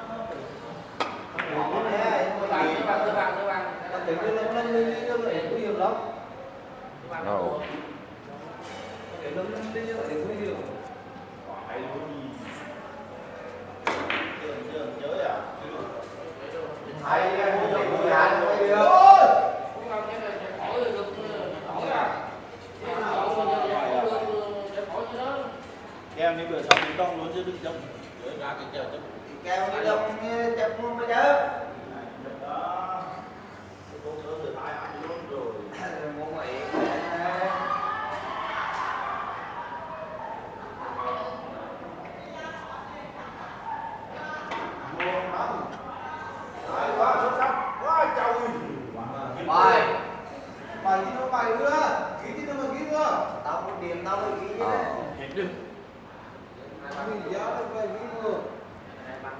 [SPEAKER 5] Tôi bằng, tôi bằng, tôi bằng, tôi bằng.
[SPEAKER 3] Ta tưởng như nó nâng lên đi lại nguy hiểm lắm.
[SPEAKER 1] Đâu.
[SPEAKER 3] Để nâng lên đi lại nguy hiểm.
[SPEAKER 2] Hay luôn đi. Chưa, chưa, chơi à?
[SPEAKER 3] Hay em muốn để người ăn không được.
[SPEAKER 5] Cũng không cái này sẽ khỏi được khỏi à. Sẽ khỏi chứ đó.
[SPEAKER 2] Kèm đi bữa sau đi đông luôn chứ đừng đông. Rồi ra cái chèo chứ.
[SPEAKER 3] Kèo đi đông chặt luôn bây giờ.
[SPEAKER 2] Đó. Cô sớm rồi tay ăn luôn rồi.
[SPEAKER 3] Muốn vậy.
[SPEAKER 2] Đấy, quá xuất sắc. Quá trời.
[SPEAKER 3] Bài. Bài gì nó bài nữa. Ký gì nó mà ký nữa. Tao có điểm tao mới ký chứ.
[SPEAKER 6] Hết đừng.
[SPEAKER 3] Mình giá nó bài ký nữa.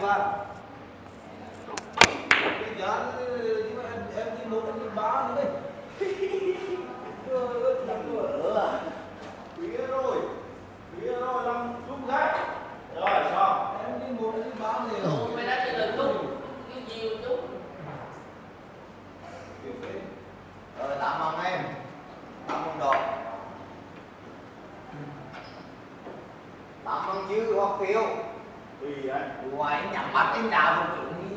[SPEAKER 3] ba. Bây giờ em đi một em đi ba nữa đi. Phía rồi, phía rồi làm lúc khác. Rồi sao? Em đi một em đi ba nữa.
[SPEAKER 5] Mày đã chơi được luôn, cái gì chút.
[SPEAKER 3] Rồi tạm mong em, tạm mong đồ. Tạm mong chứ hoặc phiếu.
[SPEAKER 2] Tùy anh.
[SPEAKER 3] Ngoài anh nhắm mắt anh đào một chút đi.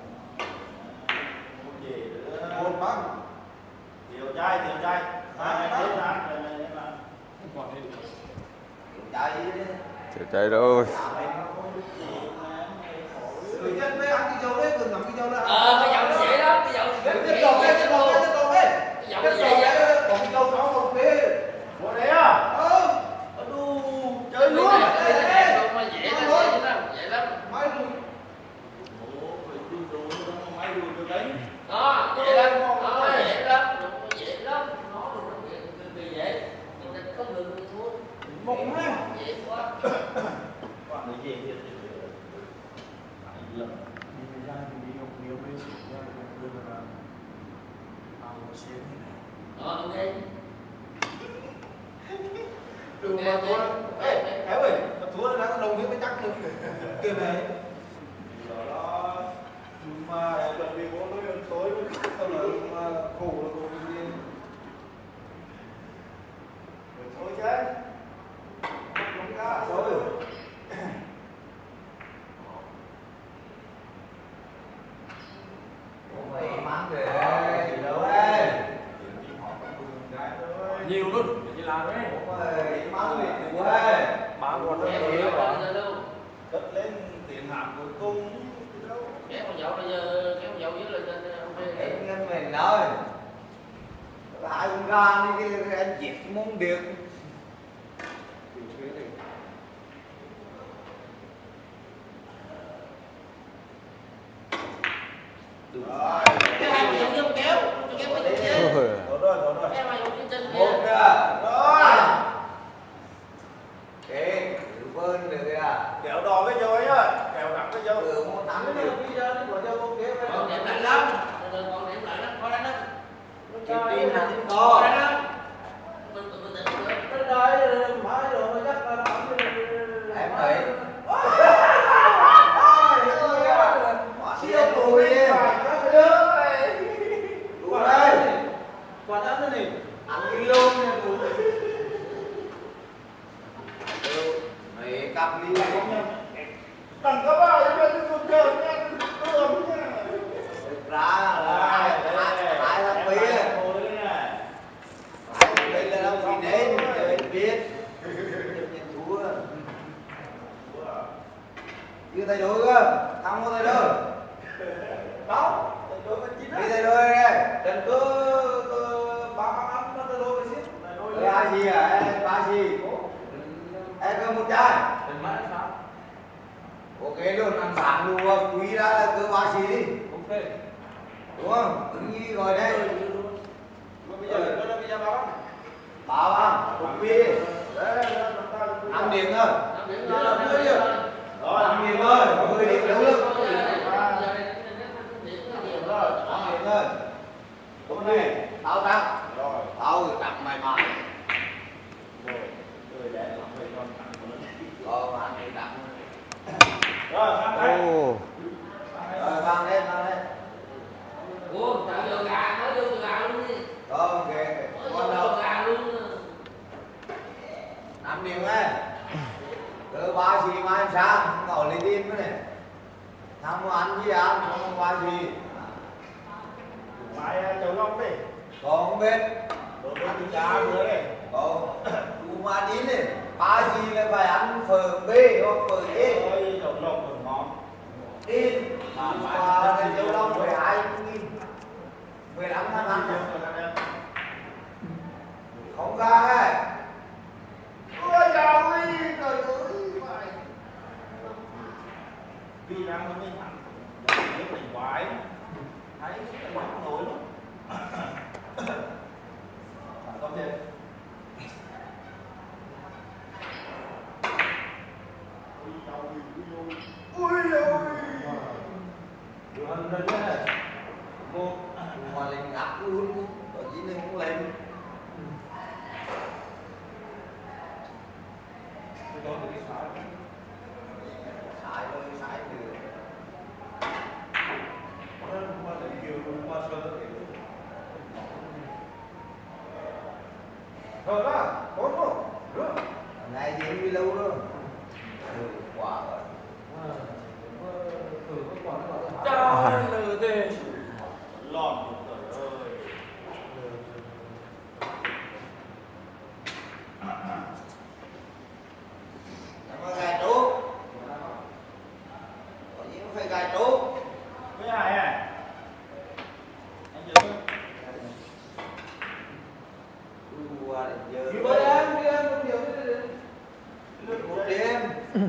[SPEAKER 2] Một gì nữa.
[SPEAKER 3] Một băng.
[SPEAKER 2] Tiểu trai, tiểu trai. Hai anh chết ra.
[SPEAKER 3] Tiểu trai đi.
[SPEAKER 1] Chết chạy rồi.
[SPEAKER 3] Người dân với ăn cái dâu đấy, cứ ngắm cái dâu đó.
[SPEAKER 5] Ờ, cái dầu nó dễ lắm, cái dầu
[SPEAKER 3] Tiếp tục đi, tiếp tục đi, tiếp tục đi.
[SPEAKER 5] cái dầu
[SPEAKER 3] Tiếp
[SPEAKER 5] nó
[SPEAKER 3] tục
[SPEAKER 5] dễ
[SPEAKER 3] đi,
[SPEAKER 5] vậy.
[SPEAKER 3] còn cái dâu nó một phía.
[SPEAKER 2] Bộ đấy à?
[SPEAKER 3] Ừ.
[SPEAKER 2] Đu, chơi luôn.
[SPEAKER 5] Cái này không mà dễ lắm, dễ lắm, dễ lắm.
[SPEAKER 3] Máy luôn.
[SPEAKER 2] Ủa, phải đi đồ nó máy đồ cho đánh.
[SPEAKER 5] Đó, dễ lắm, đó, dễ lắm, nó dễ lắm, nó cực kỳ dễ. Nhưng mà không được thì thua.
[SPEAKER 3] Một ha.
[SPEAKER 5] Dễ quá.
[SPEAKER 2] Bạn ấy về thì anh lầm.
[SPEAKER 5] Đó, ok.
[SPEAKER 3] Đừng mà thua. Ê, Kéo ơi, mà thua nó đồng nghĩa với chắc được. Kìa này.
[SPEAKER 2] Đó, nhưng mà lần đi bố nói ăn tối
[SPEAKER 3] Tao là mà khổ là khổ cái gì.
[SPEAKER 2] thôi chứ.
[SPEAKER 3] Không ra. Rồi. Mày mang về gì đâu ấy.
[SPEAKER 6] Nhiều luôn, chỉ làm đấy.
[SPEAKER 3] Mày mang về từ quê.
[SPEAKER 6] Bán còn
[SPEAKER 5] Kéo
[SPEAKER 6] nó
[SPEAKER 5] dễ
[SPEAKER 6] nhiều quá.
[SPEAKER 5] quá luôn.
[SPEAKER 2] Cất lên tiền hạng cuối cùng.
[SPEAKER 5] Kéo con dầu bây giờ, kéo con dầu dưới lên trên ok.
[SPEAKER 3] Em ngân mình thôi. Lại con ra đi cái anh chết muốn được.
[SPEAKER 2] Rồi.
[SPEAKER 5] Cái hai con dầu dưới không kéo, cho kéo cái dầu dưới.
[SPEAKER 1] Ôi.
[SPEAKER 2] Tốt rồi, tốt rồi.
[SPEAKER 5] Kéo hai con dưới trên
[SPEAKER 3] Một
[SPEAKER 5] kia.
[SPEAKER 3] kìa.
[SPEAKER 2] Rồi.
[SPEAKER 3] Kệ, thử vơn được kìa.
[SPEAKER 2] Kéo đò cái dâu ấy á. Kéo gắn cái dâu.
[SPEAKER 3] Ừ, một tám
[SPEAKER 2] Cái
[SPEAKER 3] đi.
[SPEAKER 2] này bây giờ nó bỏ dâu ok vậy.
[SPEAKER 5] Còn điểm lạnh lắm. Còn điểm lạnh lắm, coi đánh đó.
[SPEAKER 3] Cái tim là tim
[SPEAKER 5] Coi
[SPEAKER 3] to.
[SPEAKER 5] đánh đó. Mình tự mình tự mình.
[SPEAKER 2] Cái đấy má rồi nó chắc là nó
[SPEAKER 3] Em thấy. Siêu tuổi đi. Đủ đây.
[SPEAKER 2] còn ăn cái này.
[SPEAKER 3] Ăn cái lông nha đủ. Mày cặp đi.
[SPEAKER 2] Đừng có bao giờ bên con chơi nha. Tưởng nha.
[SPEAKER 3] Thực ra là hai hai thằng Mỹ á. Hai thằng Mỹ là đâu phải đến cho anh biết. Nhận thua. Chưa thay đổi cơ. Không có thay đổi.
[SPEAKER 2] Đó.
[SPEAKER 3] Đi thay đổi đây.
[SPEAKER 2] Đừng có ba ba ăn nó đôi cái xíu.
[SPEAKER 3] Ba gì à? Em ba gì? Em có một chai.
[SPEAKER 2] Đừng má sao?
[SPEAKER 3] Ok luôn, ăn sáng luôn. Quý ra là cứ ba gì đi.
[SPEAKER 2] Ok.
[SPEAKER 3] Đúng không? Ứng gì gọi đây.
[SPEAKER 2] Bây giờ nó bây giờ bao.
[SPEAKER 3] Ba ba. Cục quý đi. Năm điểm thôi.
[SPEAKER 5] Năm điểm thôi, năm điểm thôi.
[SPEAKER 2] Rồi,
[SPEAKER 3] Năm điểm thôi. Mười điểm đấu lực.
[SPEAKER 5] Năm điểm thôi.
[SPEAKER 3] Năm điểm thôi. Hôm nay tao trắng.
[SPEAKER 2] rồi.
[SPEAKER 3] Tao trắng mày mày.
[SPEAKER 2] Rồi. Rồi để làm mấy con thằng của nó.
[SPEAKER 3] Còn ăn thì trắng.
[SPEAKER 2] Rồi, ăn đây.
[SPEAKER 1] Ô.
[SPEAKER 3] Rồi mang lên, mang lên.
[SPEAKER 5] Ủa, tao giờ gà, nói vô gà luôn đi.
[SPEAKER 3] Ok.
[SPEAKER 5] Nói
[SPEAKER 3] Con
[SPEAKER 5] vô
[SPEAKER 3] đâu?
[SPEAKER 5] gà luôn.
[SPEAKER 3] Năm điểm ấy. Cứ ba gì mà ăn sáng. Không có lấy tim nữa này. Thằng muốn ăn gì ăn, không có ba gì.
[SPEAKER 2] Mai chầu long đi.
[SPEAKER 3] Còn không biết.
[SPEAKER 2] Đồ ăn trứng cá nữa đi.
[SPEAKER 3] Còn đủ mà đi đi. Ba gì là phải ăn phở bê hoặc phở ế.
[SPEAKER 2] Ôi, chầu long còn ngon.
[SPEAKER 3] Đi. Mà cái châu long mười hai nghìn. mười lăm tháng ăn. Không ra ấy.
[SPEAKER 2] Ôi dào ơi, trời ơi. Vì đang nó mới thẳng. Nếu mình quái. Thấy cái mắt nổi lắm. Không thể. Ui dào ơi, ui dào ơi. Ui dào ơi.
[SPEAKER 3] Điều hành lên nhé. Một mà lên ngắt luôn, ở dưới này cũng lên. Sai thôi, sai từ. Qua lên chiều qua sơ rồi đó, bốn không? Được. Này gì đi lâu rồi. Ừ, quả rồi. Ừ, có quả nó gọi là
[SPEAKER 6] Trời lừa thế.
[SPEAKER 2] Lòn trời ơi.
[SPEAKER 3] nó phải gài trúc. Có gì nó phải gài trúc.
[SPEAKER 2] Cái này à? Anh chưa biết.
[SPEAKER 3] Qua để giờ.
[SPEAKER 2] Đi với em, đi em không nhiều đi.
[SPEAKER 3] Một đêm.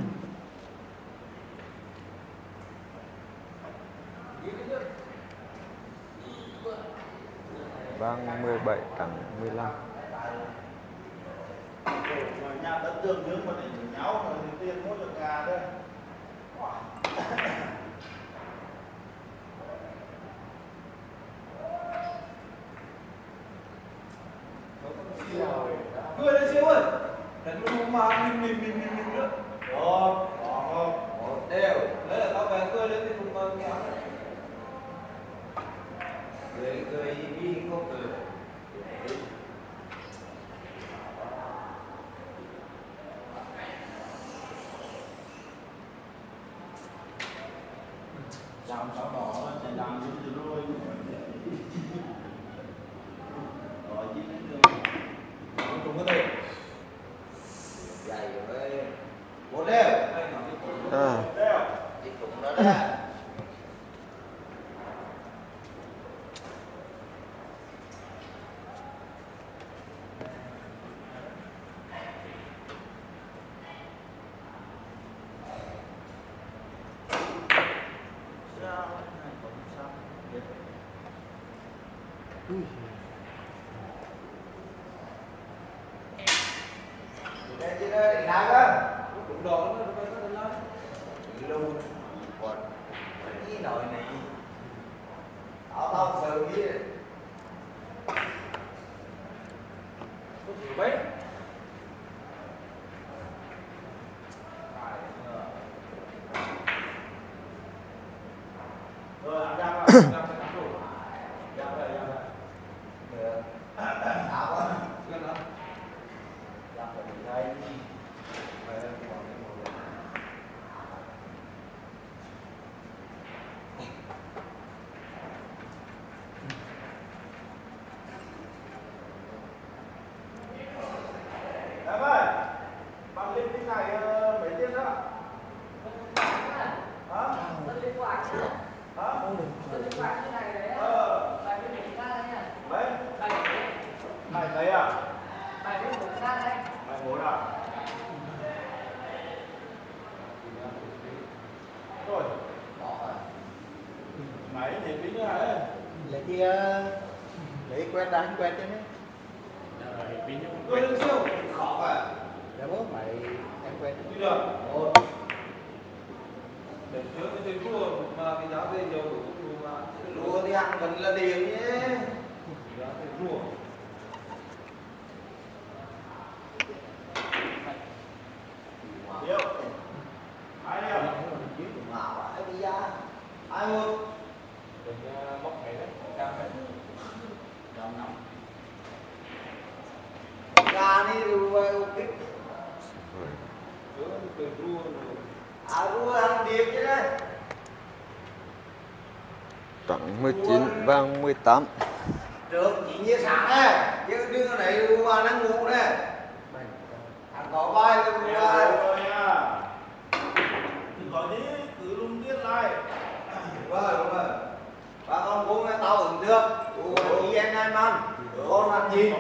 [SPEAKER 1] Vang mười bảy tháng mười lăm.
[SPEAKER 2] Rồi nhà đất tương nướng mà để nhau rồi thì tiền mua được gà đây.
[SPEAKER 3] Cười lên siêu ơi. Đánh luôn mà mình mình mình mình mình nữa.
[SPEAKER 2] Rồi, đó không?
[SPEAKER 3] Một đều. Đấy là tao về cười lên thì cùng mừng kéo. Cười cười đi không cười.
[SPEAKER 2] Làm sao đó sẽ làm như thế rồi. Rồi chín đến đường.
[SPEAKER 3] Không trúng cái gì. Dày rồi. Một đều.
[SPEAKER 1] À.
[SPEAKER 2] Đeo.
[SPEAKER 3] Chỉ trúng nó ra. Đây chứ đây để đá cơ. Cũng đỏ nó nó nó lên. Đi luôn. Còn cái nồi này. Tao tao sờ kia.
[SPEAKER 6] Có gì vậy?
[SPEAKER 2] Rồi ăn ra vào. Ra cái cắm đồ. Ra đây, ra đây.
[SPEAKER 3] Được. Sao á?
[SPEAKER 2] Lên đó.
[SPEAKER 3] Ra phải đi đây. Về còn cái mồi.
[SPEAKER 2] Em ơi, bạn lên cái này ờ, mấy tiền đó? Hả?
[SPEAKER 5] Rất liên quan chứ.
[SPEAKER 2] Hả?
[SPEAKER 5] Rất liên quan cái này đấy.
[SPEAKER 2] Ờ.
[SPEAKER 5] Bài viết một cái nha.
[SPEAKER 2] Mấy?
[SPEAKER 5] Bài viết.
[SPEAKER 2] Này đấy à?
[SPEAKER 5] Bài viết một cái đấy.
[SPEAKER 2] Mày muốn à? Rồi,
[SPEAKER 3] Bỏ rồi.
[SPEAKER 2] máy thì bí nữa ấy.
[SPEAKER 3] Lấy kia. Lấy quét đánh quét cho đấy.
[SPEAKER 6] Rồi, bí nhung.
[SPEAKER 2] Rồi lên siêu.
[SPEAKER 3] Khó à. Để bố mày em quét.
[SPEAKER 2] Đi được.
[SPEAKER 3] Một.
[SPEAKER 2] Để trước cái tiền thua mà cái giá tiền nhiều của thua mà.
[SPEAKER 3] Lúa thì ăn vẫn là tiền nhé.
[SPEAKER 2] Giá tiền thua. Điệu. Ai điệu?
[SPEAKER 3] Mà phải đi ra. Ai một.
[SPEAKER 6] Đừng uh, bóc này đấy. Cam đấy. Đòn nóng.
[SPEAKER 3] Gà đi rồi ok.
[SPEAKER 2] Chứ tiền thua rồi.
[SPEAKER 3] À lúa ăn điệp chứ đấy.
[SPEAKER 1] Trắng mười chín, vàng mười tám.
[SPEAKER 3] Trước chỉ như sáng này. Chứ đưa cái này lúa vào nó ngủ này. Thằng có vai là lúa
[SPEAKER 2] Nhà
[SPEAKER 3] vào.
[SPEAKER 2] rồi nha. Thì có gì cứ luôn biết lại.
[SPEAKER 3] Đúng rồi, đúng rồi. Bà con bố nghe tao ứng được. Ủa, ý em em ăn. Con ăn gì?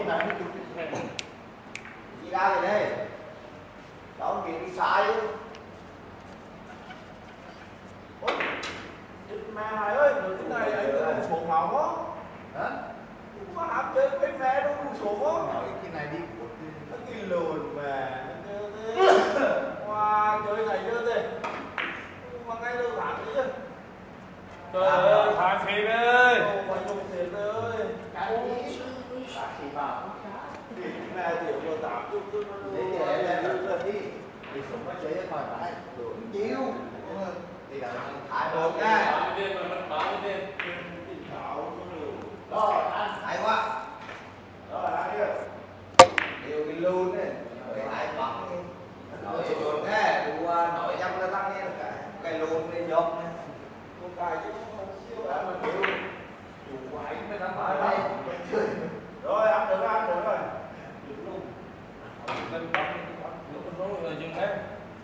[SPEAKER 3] Đi ra về đây. Cháu không đi sai chứ.
[SPEAKER 2] Ôi, chết mẹ Hải ơi, cái này anh cũng xuống máu quá.
[SPEAKER 3] Hả?
[SPEAKER 2] Cũng có hạp chơi với mẹ đâu cũng xuống quá.
[SPEAKER 3] Nói cái này đi của
[SPEAKER 2] Nó kỳ lùn mẹ, nó chơi thế. Wow, chơi này chơi thế. Mà ngay đâu thẳng đấy chứ.
[SPEAKER 3] người thoải mái đủ chiếu thì là hai một nha rồi hay quá rồi hai đi điều cái luôn này cái hai bắn đi rồi chuột nghe đủ nổi trong cái tăng nghe cả cái luôn đi dọc nha không cài chứ không siêu đã mà điều đủ quái mới dám phải đây rồi ăn được ăn được rồi luôn lên bắn lúc nó rồi dừng đấy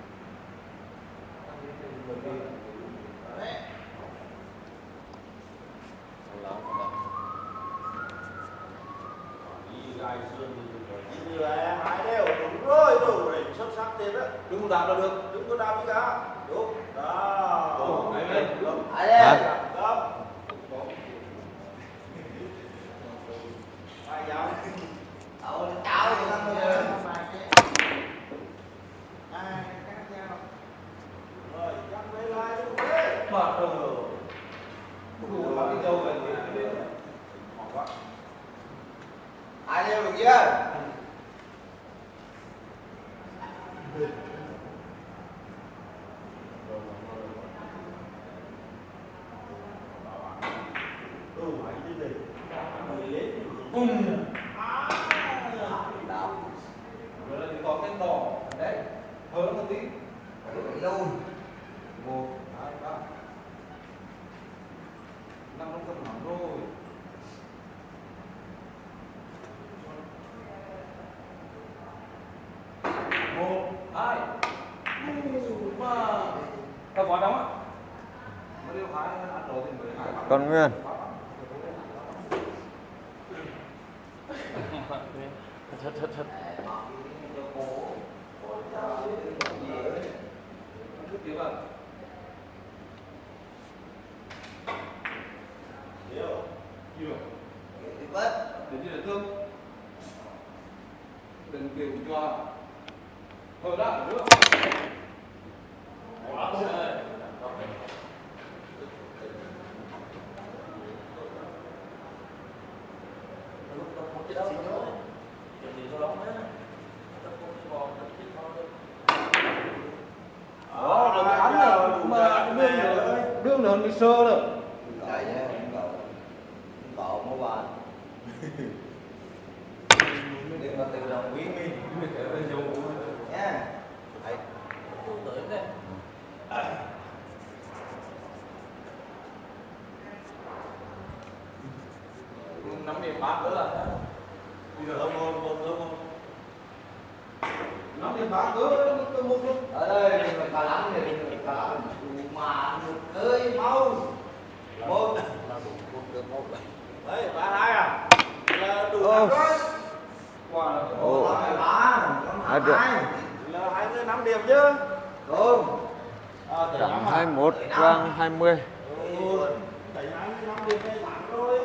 [SPEAKER 2] hãy đều đúng rồi đủ để xuất sắc tiền đó đừng có đạp là được đừng có đạp gì cả đúng đó hãy lên hãy lên đó ai giáo ẩu nó cháu gì lắm rồi ai cắt dao rồi cắt với lại đúng thế mà rồi đủ bắt cái dâu về thì biết mỏng quá ai đeo được chưa
[SPEAKER 3] bùng đảo rồi là thì có cái đỏ đấy hơn một tí phải lâu một hai ba năm nó cầm hỏng rồi một hai ba tao quả đóng á mới điều hai ăn đồ thì mười hai
[SPEAKER 1] Còn nguyên
[SPEAKER 6] thật thật thật
[SPEAKER 3] đừng như là thương đừng kiểu cho thôi đã nữa đó rồi ăn rồi mà đương đương là bị sơ rồi
[SPEAKER 2] đấy nhá cậu mua bàn đừng có tự động quý mình nha đấy
[SPEAKER 5] tới đây
[SPEAKER 3] năm điểm bát nữa là
[SPEAKER 2] bây giờ không một một một một
[SPEAKER 3] năm điểm bát nữa tôi một luôn
[SPEAKER 2] ở đây mình phải cả lắm thì mình phải cả lắm đủ mà một ơi mau một đấy ba hai à là đủ
[SPEAKER 1] Ô.
[SPEAKER 2] rồi
[SPEAKER 3] quả là
[SPEAKER 1] Ồ.
[SPEAKER 2] ba ba
[SPEAKER 1] Hai được.
[SPEAKER 2] hai là hai mươi năm điểm chứ đúng à,
[SPEAKER 1] Trắng hai mươi mốt, vàng hai mươi.
[SPEAKER 2] đẩy hai mươi năm điểm về thắng rồi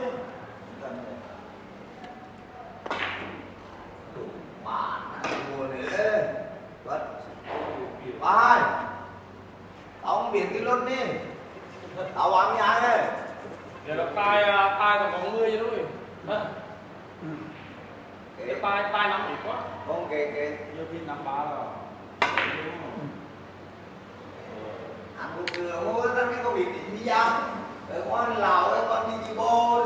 [SPEAKER 2] đủ mà mùa nữa bất ba hai ông biển cái lốt đi tao bám nhà đây
[SPEAKER 6] giờ là tay tay còn có mươi chứ đúng không cái tay tay nắm ít quá
[SPEAKER 2] không kể kể
[SPEAKER 3] nhiều khi năm ba rồi
[SPEAKER 2] ăn một cửa mua nó cái có bị đi ra ở con lào ấy con đi chị bô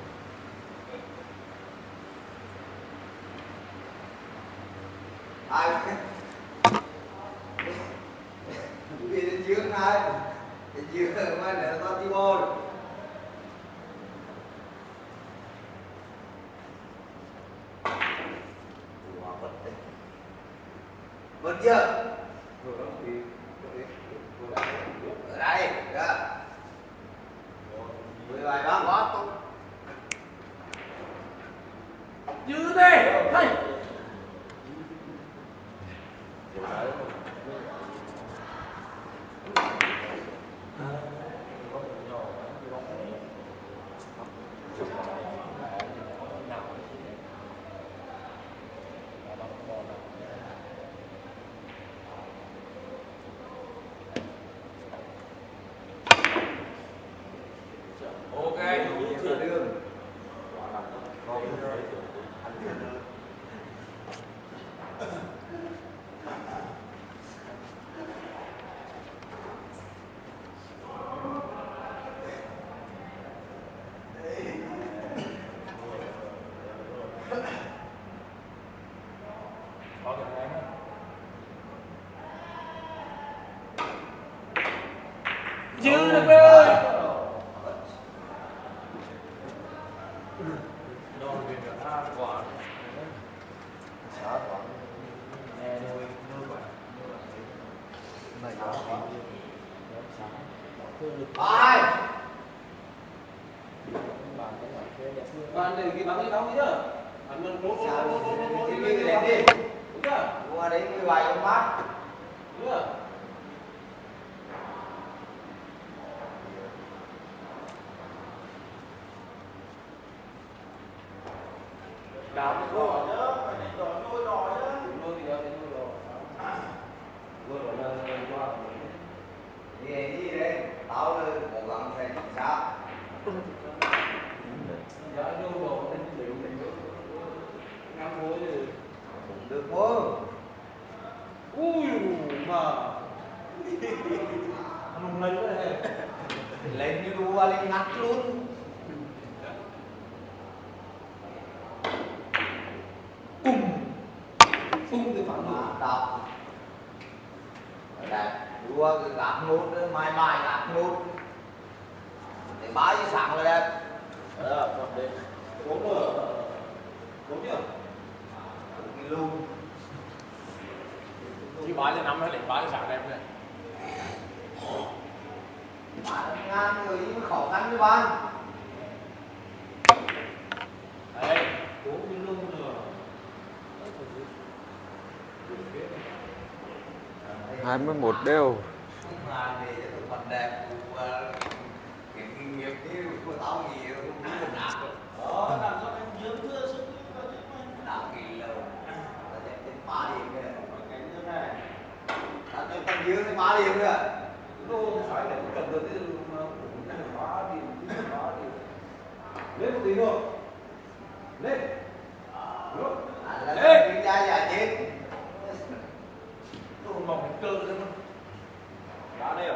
[SPEAKER 2] ai vì đến dương ai đến dương mà để con đi bô vượt chưa ở đây đó mười bài bám quá tốt
[SPEAKER 5] như thế hey.
[SPEAKER 2] sửa đường
[SPEAKER 5] Dư được ơi.
[SPEAKER 6] Đâu về được hai quả.
[SPEAKER 3] Sáu quả. Nè nuôi nuôi quả. Này sáu quả. Ai?
[SPEAKER 2] Bạn này cái bắn cái bóng đi chứ. Bạn mình cố cố cố cố cố cố
[SPEAKER 3] Đi
[SPEAKER 2] đi
[SPEAKER 3] đi
[SPEAKER 2] đi
[SPEAKER 3] đi.
[SPEAKER 2] Đúng chưa?
[SPEAKER 3] Qua đấy mới vài ông bác.
[SPEAKER 2] Đúng chưa?
[SPEAKER 6] Đào cái
[SPEAKER 2] Đỏ
[SPEAKER 6] cô.
[SPEAKER 2] nhá, phải để đỏ nuôi đỏ nhá.
[SPEAKER 6] Nuôi thì đó thì nuôi rồi. Nuôi rồi là nuôi qua.
[SPEAKER 3] Đi đây đi đây. Tao là cố gắng phải chính xác.
[SPEAKER 6] Giá nuôi đồ nên liệu thì năm muối thì
[SPEAKER 3] Cũng được mơ.
[SPEAKER 2] Ui mà. Lùng lên đấy này.
[SPEAKER 3] Lên như đua lên ngắt luôn.
[SPEAKER 2] Phung từ phẳng
[SPEAKER 3] Mà đọc. Đẹp. Đua cứ gạt nút mai mai gạt nút. Để ba giờ sáng là đẹp.
[SPEAKER 2] Ờ, tập đi. Uống rồi. Uống chưa?
[SPEAKER 3] Đi luôn.
[SPEAKER 6] chứ bá cho năm nó để bá cho sáng đẹp này.
[SPEAKER 3] Bạn ngang người mới khó khăn với bạn.
[SPEAKER 6] Đấy.
[SPEAKER 2] Uống đi luôn rồi.
[SPEAKER 1] hai mươi mốt đều.
[SPEAKER 3] Không là để cho tụi mình đẹp của cái kinh nghiệm đi của tao nghĩ cũng không đạt được.
[SPEAKER 2] Đó, làm cho em dưỡng thưa sức vào chứ mình.
[SPEAKER 3] Đạt kỳ lâu. Là đẹp đến ba điểm nữa.
[SPEAKER 2] Cái như này.
[SPEAKER 3] Đạt đến tầm dưới đến ba điểm nữa.
[SPEAKER 2] Luôn phải để cần được cái mà phá đi, phá đi. Lên một tí nữa. Lên. Được.
[SPEAKER 3] À, là cái trai giả chết.
[SPEAKER 6] Tôi mong cái cơ nữa.
[SPEAKER 2] Đá đều.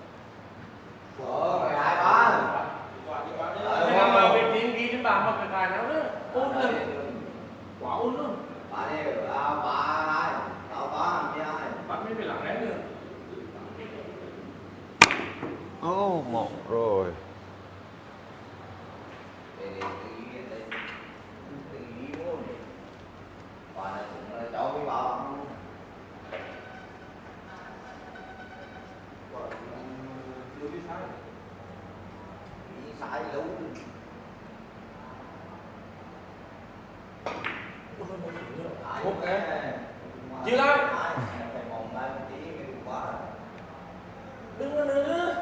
[SPEAKER 3] Ờ, mười hai ba.
[SPEAKER 2] Quả đi quả đi.
[SPEAKER 3] Ờ,
[SPEAKER 6] Nhưng mà việc ghi ghi trên bàn mà phải cài nó nữa. Ôn lên. Quả ôn luôn.
[SPEAKER 3] Ba đều, à, ba hai. Tao ba làm gì hai.
[SPEAKER 6] Bắn mới phải lặng lẽ nữa.
[SPEAKER 1] Ô, oh, một rồi.
[SPEAKER 3] Để để tự ý để tự ý luôn. Và này cũng là cháu mới bảo bằng.
[SPEAKER 2] Chưa biết sai.
[SPEAKER 3] Ý sai lâu.
[SPEAKER 6] Một cái. Chưa lại.
[SPEAKER 3] Phải mỏng lại một tí mới được quá.
[SPEAKER 6] Đừng có nữa.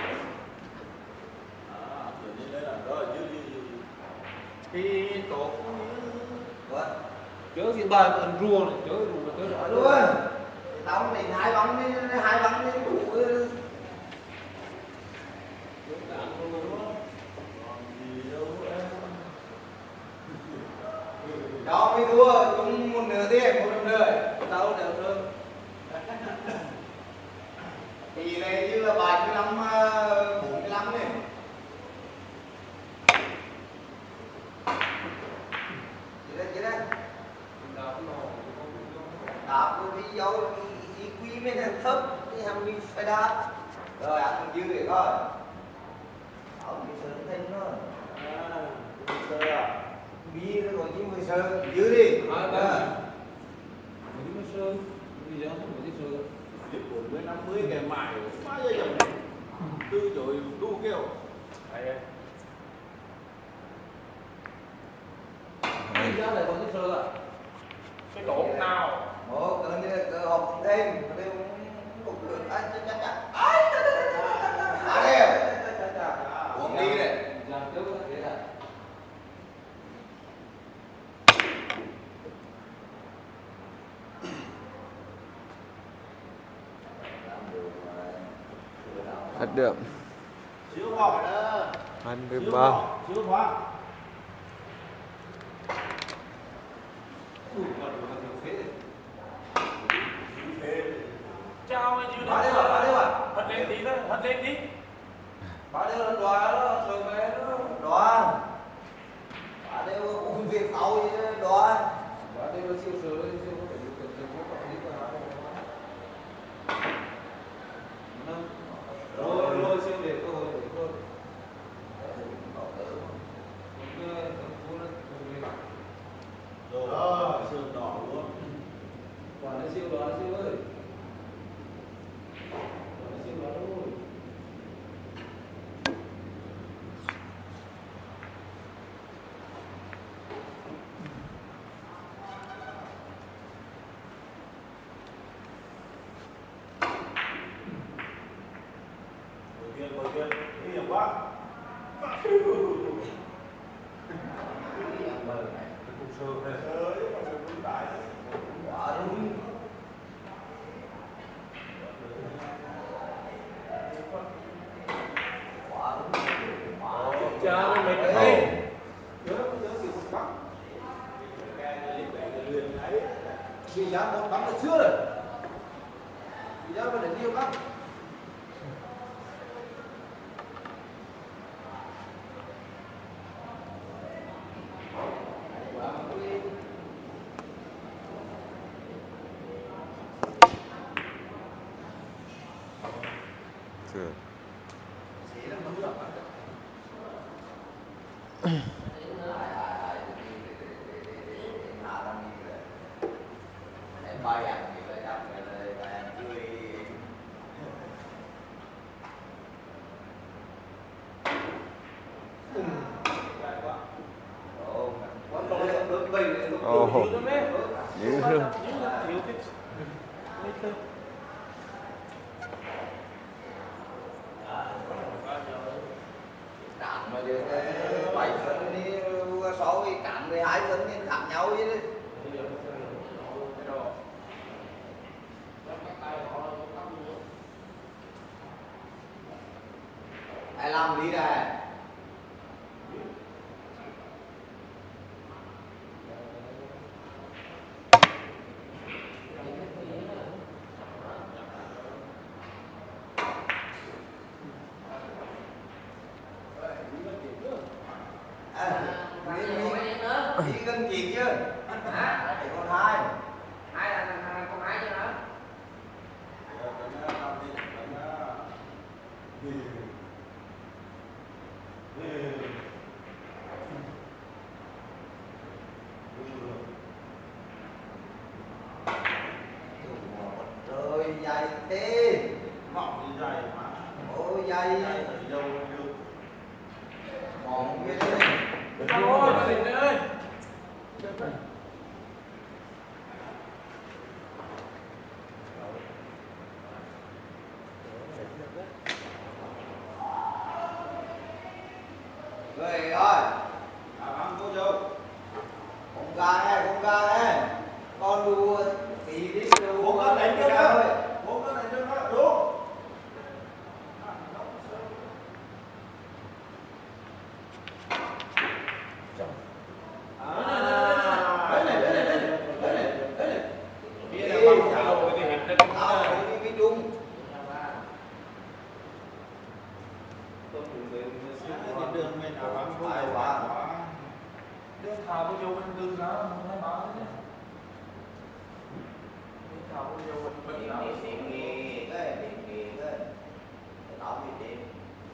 [SPEAKER 2] À, kiểu như đây là rồi, như như như.
[SPEAKER 6] Thì tổ
[SPEAKER 3] Vâng.
[SPEAKER 6] chớ thì bài còn rùa này, chớ rùa mà tới đó
[SPEAKER 3] Luôn. Tao định hai bóng đi, hai bóng đi đủ. Đó mới thua chung một nửa tiền, một đồng nửa. Tao đều hơn. Thì này như là bảy mươi lăm, bốn mươi lăm này. Chị đây, chị đây. Đạp vô đi dấu ý quý mới là thấp, thì hàm mình phải đạp. Rồi ăn mình dư để coi. Đó, mình sơ thêm thôi.
[SPEAKER 2] À, sơ à.
[SPEAKER 3] Bí nó còn chín mươi sơ, dư đi.
[SPEAKER 6] Hai ba.
[SPEAKER 3] Ờ.
[SPEAKER 6] Mấy cái sơ, bây giờ không có cái sơ.
[SPEAKER 2] bốn mươi năm mươi cái mải bao giờ dòng tư rồi đu kêu.
[SPEAKER 6] Đây.
[SPEAKER 2] Bây giờ lại còn cái sơ à.
[SPEAKER 6] Cái tổ nào?
[SPEAKER 3] Một cỡ như là cỡ học thêm, thêm một cỡ anh chắc chắc chắc. Ai da da da da da. À đây. Uống đi này.
[SPEAKER 2] Làm trước thế là.
[SPEAKER 1] Hết được.
[SPEAKER 2] Siêu bỏ đó.
[SPEAKER 1] hai mươi ba.
[SPEAKER 2] Siêu hóa. Ui, còn còn nhiều phết đấy.
[SPEAKER 6] Chào anh Dư.
[SPEAKER 2] Bá đây mà, bá đây mà.
[SPEAKER 6] Hất lên tí thôi, hất lên tí.
[SPEAKER 2] Bá đây là đoá đó, sờ về đó.
[SPEAKER 3] Đó. Ở đây công việc tao vậy đó.
[SPEAKER 2] Bá đây là siêu sờ đấy, siêu có thể được cần cần có quản lý của nó. Rồi, rồi, siêu
[SPEAKER 3] giờ mà đến nhiều lắm.
[SPEAKER 1] Chưa. Ồ, dữ luôn.
[SPEAKER 3] Cạn mà được bảy phân đi so với cạn mười hai phân thì khác nhau chứ đi. Ai làm đi này. Đi gần chín chứ. Hả? Để con hai.
[SPEAKER 5] Hai là thằng con hai chứ hả?
[SPEAKER 3] Rồi dày thế.
[SPEAKER 2] Mỏng đi dày mà.
[SPEAKER 3] Ôi dày.
[SPEAKER 2] Dày ở đâu được.
[SPEAKER 3] Mỏng như thế.
[SPEAKER 5] Thôi, Đình ơi.
[SPEAKER 3] Rồi ơi.
[SPEAKER 2] À băng cô dâu.
[SPEAKER 3] Con gà này, con gà này. Con đu tí đi đu.
[SPEAKER 2] Bố con đánh trước đó. Bố con đánh trước đó. Đúng. Thảo có vô bên tư đó, không thấy bỏ thế. Thảo có vô bên bên đó.
[SPEAKER 3] Điểm nghỉ cái, điểm nghỉ cái. Đó bị điểm.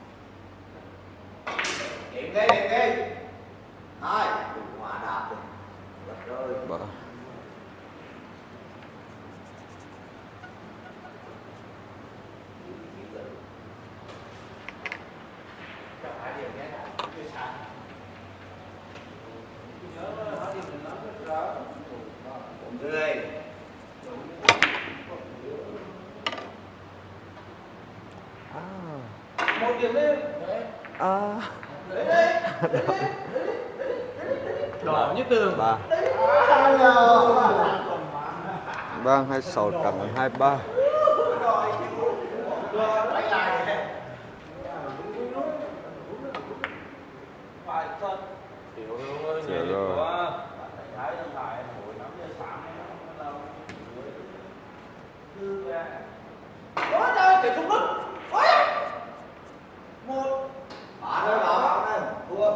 [SPEAKER 3] Điểm đi, điểm đi. Hai, đừng hòa đạp đi. Bật rồi.
[SPEAKER 1] Bỏ.
[SPEAKER 3] Bốn người. Một điểm lên.
[SPEAKER 1] À.
[SPEAKER 3] Đấy đấy.
[SPEAKER 6] Đỏ như tường.
[SPEAKER 1] Ba. Vâng, hai sáu trắng hai ba. Sửa rồi.
[SPEAKER 3] Ôi trời, cái trung đất. Ôi. Một. Ba thôi bảo bảo này. Thua.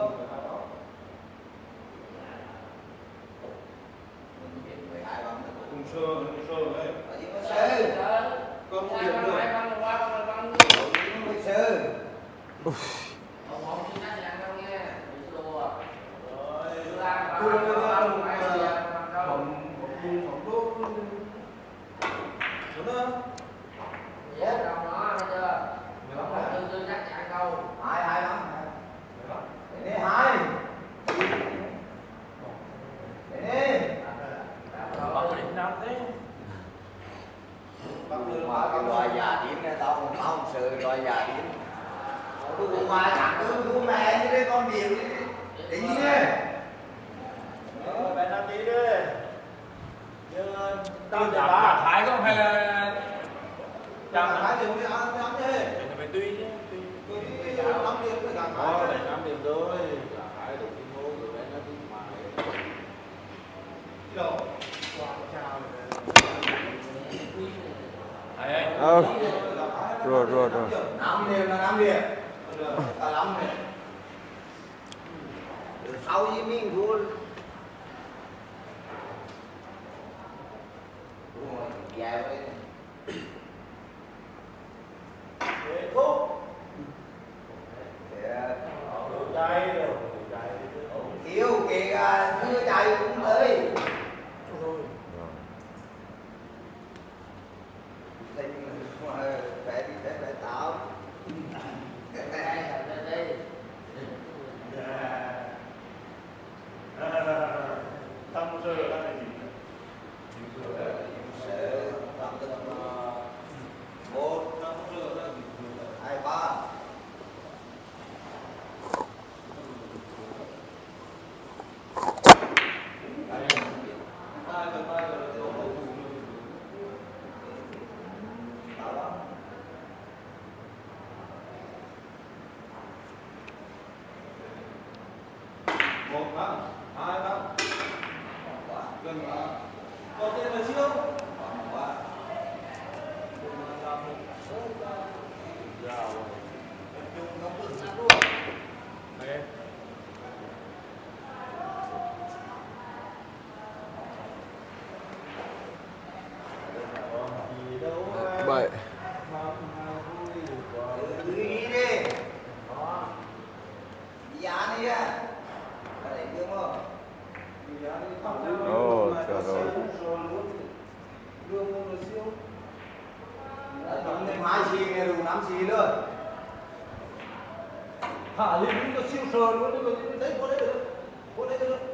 [SPEAKER 3] mười hai bóng.
[SPEAKER 2] Cùng sơ, cùng sơ đấy.
[SPEAKER 3] Ở gì có sư.
[SPEAKER 2] Con một điểm được.
[SPEAKER 3] Có sư. Hai hai bóng. Đây hai. Đây. Mà cái loài già điên này tao không tao không sợ loài già điên. Tôi cũng ngoài chẳng tôi tôi mẹ như đây con điên đi. Để gì đây?
[SPEAKER 2] Ờ, bạn làm gì đi. Nhưng tao để
[SPEAKER 6] Đạp
[SPEAKER 2] ba.
[SPEAKER 6] Thái không hay là
[SPEAKER 3] Chẳng phải điều đi ăn ăn đi.
[SPEAKER 6] Thì phải tùy chứ. Tùy.
[SPEAKER 3] Tôi đi năm điểm phải gắn
[SPEAKER 2] Ờ,
[SPEAKER 3] phải.
[SPEAKER 2] để năm điểm thôi. Là hai đủ kinh hô rồi bạn nó đi ngoài.
[SPEAKER 3] Đâu?
[SPEAKER 6] À,
[SPEAKER 1] ờ rồi rồi rồi
[SPEAKER 3] năm điểm là năm điểm cả năm điểm sau với mình thua dài vậy
[SPEAKER 2] kết thúc
[SPEAKER 3] thiếu kì chưa chạy cũng tới phải đi phải phải tạo
[SPEAKER 2] Không giờ là gì?
[SPEAKER 3] sẽ làm từ một hai ba
[SPEAKER 2] Một băng, hai băng, gần có tên là siêu.
[SPEAKER 1] bảy
[SPEAKER 3] cứ nghĩ đi giá đi á là để chưa không
[SPEAKER 1] ồ trời ơi
[SPEAKER 3] tổng thêm hai xì này đủ năm xì luôn
[SPEAKER 2] Hạ lên cũng có siêu sờ luôn đấy, đấy có đấy được, có đấy được.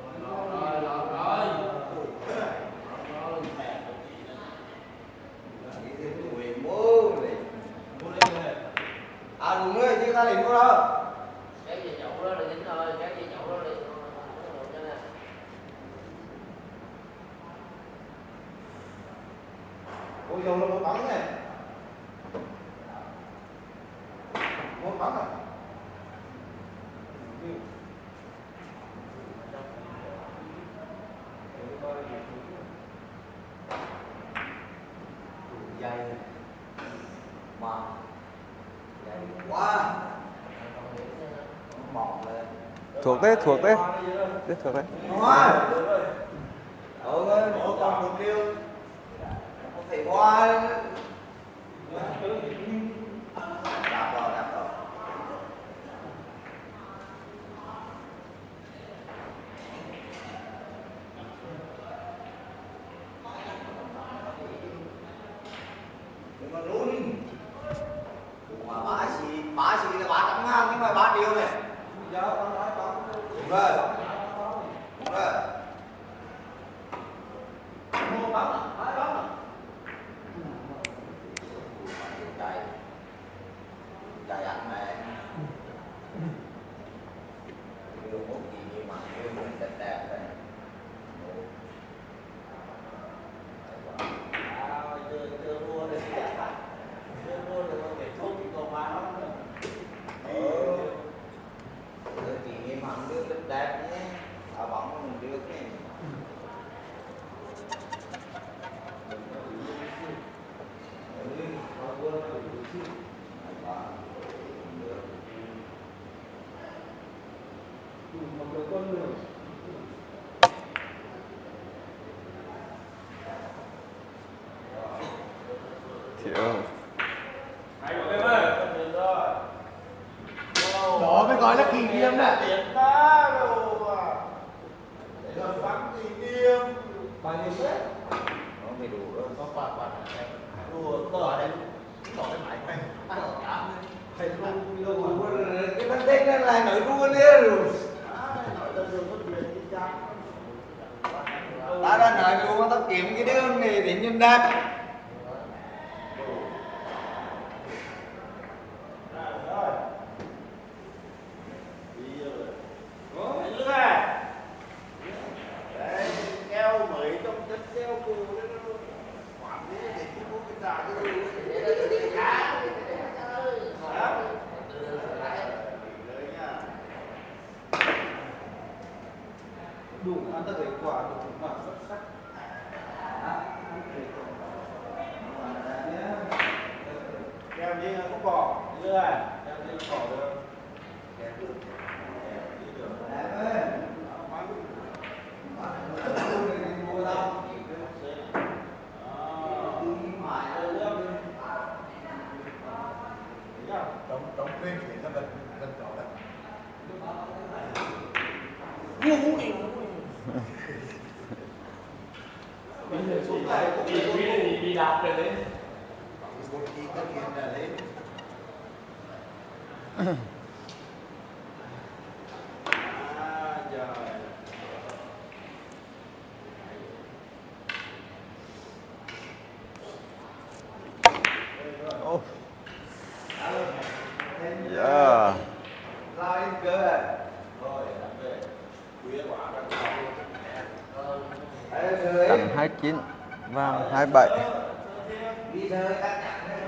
[SPEAKER 3] à đúng rồi chứ ta lên có đâu
[SPEAKER 5] Cái gì nhậu đó là dính thôi, cái gì nhậu đó là
[SPEAKER 2] Ôi dầu là một bắn này, một bắn này.
[SPEAKER 3] dày mà dày quá mọt lên
[SPEAKER 1] thuộc đấy thuộc đấy biết thuộc đấy
[SPEAKER 3] hoa ừ ơi một con một điêu không thể hoa đạp rồi đạp rồi đừng có run mà bá xì bá xì là ba trăm ngàn nhưng mà ba triệu này đúng rồi đúng rồi
[SPEAKER 2] Một bắn, hai bắn.
[SPEAKER 3] chạy chạy ăn mẹ đưa một gì như mà đưa mình đẹp đẹp này
[SPEAKER 2] Chưa chưa mua được, chưa mua được để thúc thì còn mà nó.
[SPEAKER 3] ừ đưa chị như mà đưa đẹp đẹp nhé à bóng mình đưa cái này
[SPEAKER 1] thiệu
[SPEAKER 2] Hay của em ơi, rồi.
[SPEAKER 3] đó mới gọi là kỷ niệm đấy
[SPEAKER 2] Tiền ta đâu mà. Để rồi bắn kỷ niệm. Bao nhiêu xét?
[SPEAKER 3] nó phải đủ rồi
[SPEAKER 2] Có quạt quạt này. Đùa cờ đây. Có cái máy quay. Ăn ở cả. Thầy không đi đâu mà.
[SPEAKER 3] cái vấn đề này là nói luôn đấy rồi ta đã nói luôn mà ta kiếm cái đường này để nhân đẹp
[SPEAKER 2] Đủ ăn ta thấy quả đủ quả xuất sắc. bỏ như này em đi bỏ được
[SPEAKER 4] Trong trong phim thì nó gần gần đó đó.
[SPEAKER 6] Bị bị bị đạp rồi đấy.
[SPEAKER 4] Một khi các kiện là lấy
[SPEAKER 2] à trời
[SPEAKER 1] Ô. Yeah.
[SPEAKER 3] Ra in cơ rồi.
[SPEAKER 2] rồi về khuya quá đang
[SPEAKER 1] Tầm hai mươi chín và hai mươi bảy.
[SPEAKER 3] Đi chơi các nhạc đấy.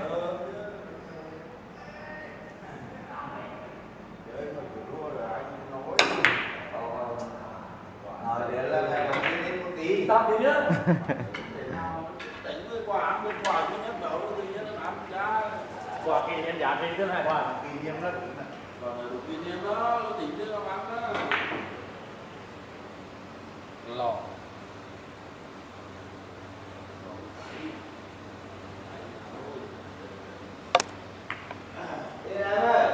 [SPEAKER 3] Rồi để là phải làm đi đến một tí.
[SPEAKER 6] Tập đi nhá.
[SPEAKER 2] đánh với quả ăn với quả duy nhất đấu tự nhiên nó ăn ra
[SPEAKER 6] Quả kỷ niệm giá trị thế này quả.
[SPEAKER 4] kỷ niệm đó.
[SPEAKER 2] còn là đủ kỷ niệm đó nó tính cho nó ăn đó lò
[SPEAKER 3] Đi em ơi.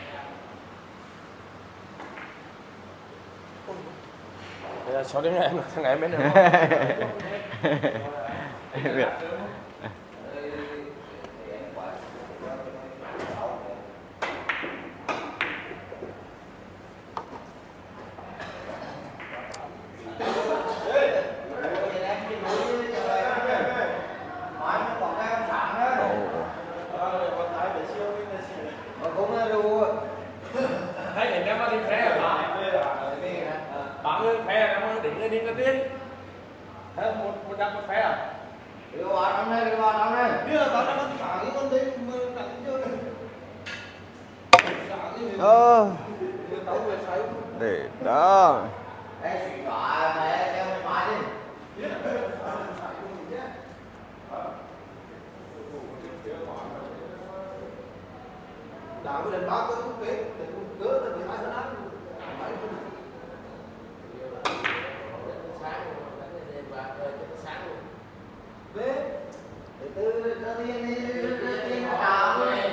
[SPEAKER 6] Bây giờ cho đến ngày em thằng em mới được.
[SPEAKER 1] Biết.
[SPEAKER 3] Nói nó còn cái sẵn đó.
[SPEAKER 2] con tái để siêu cái này siêu
[SPEAKER 3] Mà cũng là đủ.
[SPEAKER 6] Thấy anh em đi phe rồi mà. Bạn ơi phe em ơi đỉnh lên đi cái tiên. Thế một một trăm một phe à?
[SPEAKER 3] Đưa vào trong đây, đưa vào trong đây.
[SPEAKER 2] bây giờ tao đã bắt cả cái con đấy mà đánh chưa này
[SPEAKER 1] Ơ.
[SPEAKER 2] tao về say
[SPEAKER 1] Để đó.
[SPEAKER 3] Ê, suy tỏa mẹ theo mày phải đi.
[SPEAKER 2] đảo cái đền bác tới quốc tế để cũng cớ là bị ai hết ăn
[SPEAKER 3] Về. Từ từ nó đi đi đi đi đi nó đào đi.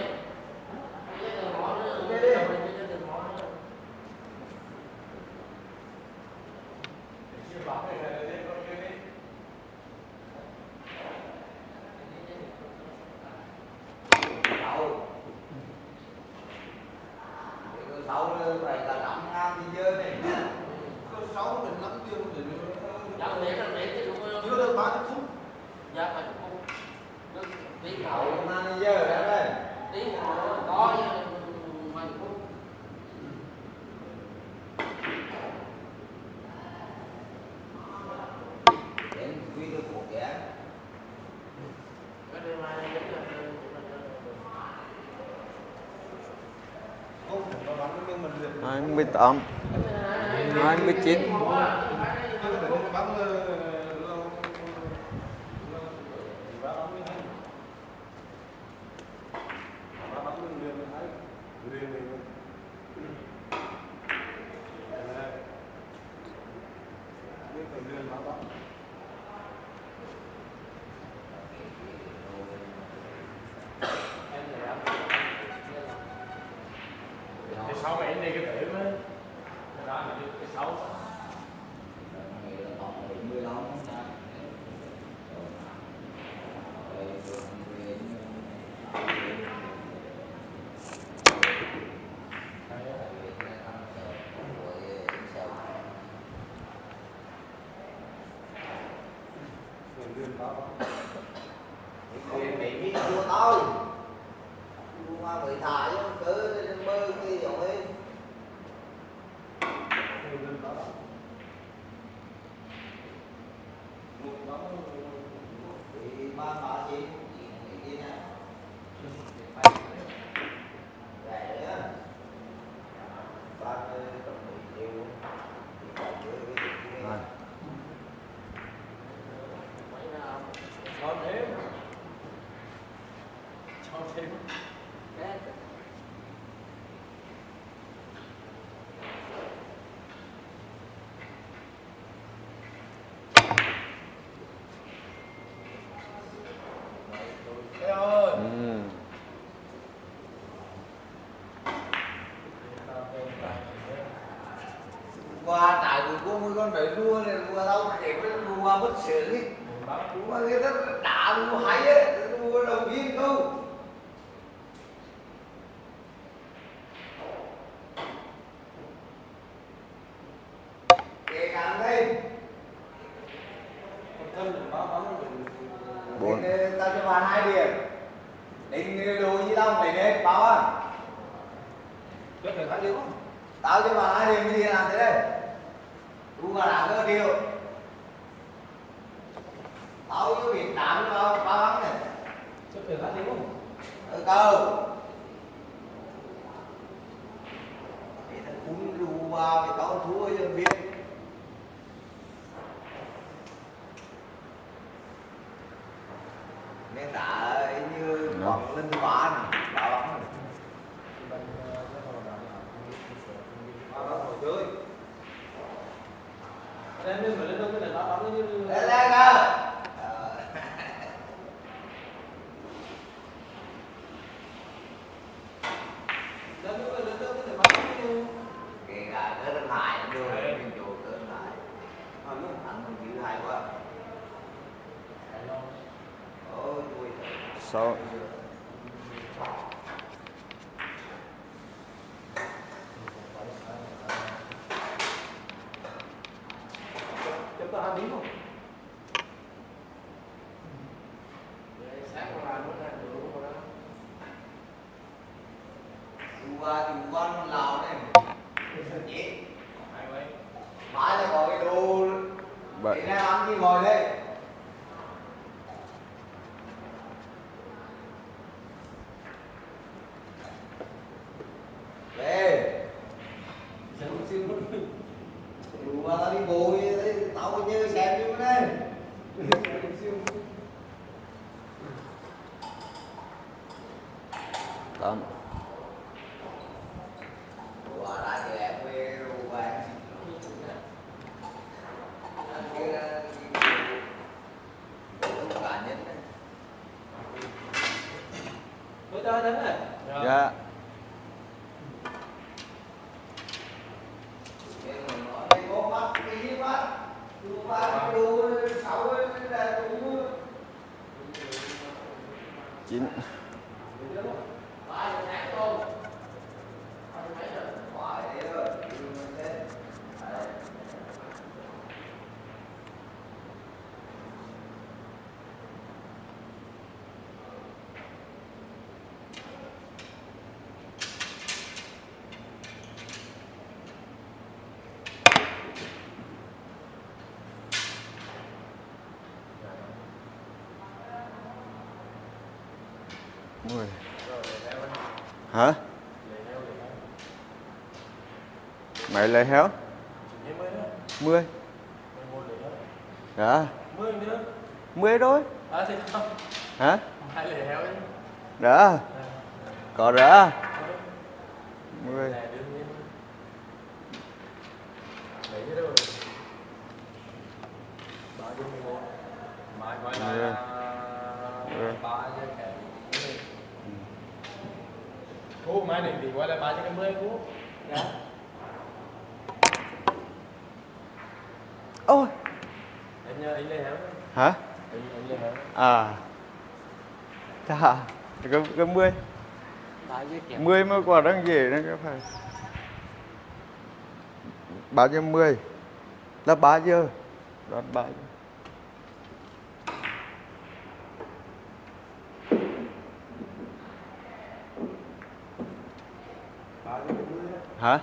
[SPEAKER 3] Đi đi. Đậu. Cái sáu nữa phải là đậm ngang đi chơi này.
[SPEAKER 2] cơ sáu mình lắm tiêu để
[SPEAKER 5] Dạ, để nó để cái đúng không?
[SPEAKER 2] chưa được ba chục phút
[SPEAKER 5] Dạ, phải không? Tí
[SPEAKER 3] Đậu
[SPEAKER 5] hậu,
[SPEAKER 3] ngang đi chơi đó đây.
[SPEAKER 5] tí hậu có mày cũng
[SPEAKER 3] Đến quy được một kẻ.
[SPEAKER 5] cái đêm mai giống như
[SPEAKER 2] không nó bắn nhưng mình liệt
[SPEAKER 1] hai mươi tám, hai mươi chín.
[SPEAKER 2] nhưng để nó bắn
[SPEAKER 6] Cái sáu mày đi cái tử mới. Đó là cái sáu.
[SPEAKER 3] mười lăm. Không bị biết chua tôi. Chua mà bị thả chứ cứ mơ cái giống ấy. Thì ba bà chị chị kia nè. Rẻ đấy á. Ba mươi tổng mười triệu. Thì phải chơi với chị kia.
[SPEAKER 1] Rồi.
[SPEAKER 6] Cho thêm. Cho thêm.
[SPEAKER 1] Ừ.
[SPEAKER 3] Qua tại vì có mấy con đẩy đua này đua đâu để cái đua bất xỉn đi, đua cái đó đá đua hay ấy, đua đầu tiên câu. Kể cả đây.
[SPEAKER 1] Bốn.
[SPEAKER 3] Tao cho bạn hai điểm. Đánh đồ gì đâu để đấy báo à.
[SPEAKER 6] Trước thì phải đi không?
[SPEAKER 3] Tao cho bạn hai điểm gì làm thế đây? Đu vào đá cơ điều. Tao cho việc đá nó bao bao lắm này.
[SPEAKER 6] Trước thì phải đi không?
[SPEAKER 3] Ở câu. Để thằng cún đu vào thì tao thua cho biết. Nên đá như còn lên thứ ba này, bao lắm này. Bao lắm rồi chơi.
[SPEAKER 6] Lên lên mà lên đâu cái này nó bắn như
[SPEAKER 3] Lên lên cơ.
[SPEAKER 6] lên đâu lên đâu cái này bắn như
[SPEAKER 3] Kể cả cái đơn hại nó đưa lên chỗ đơn hại. Anh không chịu hay quá. Ôi tôi.
[SPEAKER 1] Sáu.
[SPEAKER 6] chúng ta ăn đi không?
[SPEAKER 5] Sáng qua làm nó ra được rồi đó.
[SPEAKER 3] Đu qua đu con Lào này. Nhỉ?
[SPEAKER 6] Hai mấy?
[SPEAKER 3] Mãi là có cái đồ.
[SPEAKER 1] Bảy.
[SPEAKER 3] Để ra ăn gì ngồi đây. Đây. Đu qua tao đi bộ đi, tao có nhớ xem như thế này.
[SPEAKER 1] Tám.
[SPEAKER 3] Đu qua lại thì em về đu qua. Ăn cái đồ cá nhân này.
[SPEAKER 6] Mới chơi đến này.
[SPEAKER 1] Dạ. Chín. Mười. Hả? Mày lấy héo? Mười. Dạ.
[SPEAKER 6] Mười nữa.
[SPEAKER 1] Mười thôi.
[SPEAKER 6] À thì không.
[SPEAKER 1] Hả?
[SPEAKER 6] Hai lẻ héo đấy.
[SPEAKER 1] Đó. Có ra. Mười.
[SPEAKER 6] Này đương nhiên. Đấy chứ đâu. Bao nhiêu mười một. Mai gọi là ba chứ kẻ. Cú mai định thì gọi là ba cho cái mươi cú. Dạ.
[SPEAKER 1] Ôi.
[SPEAKER 6] Anh nhớ anh lên héo.
[SPEAKER 1] Hả?
[SPEAKER 6] Anh anh lên héo.
[SPEAKER 1] À. Chà. Cái cái mươi. Mười mới quả đang dễ đó cái phải. Bao nhiêu mười? Là ba giờ. Đoán ba giờ. Hả?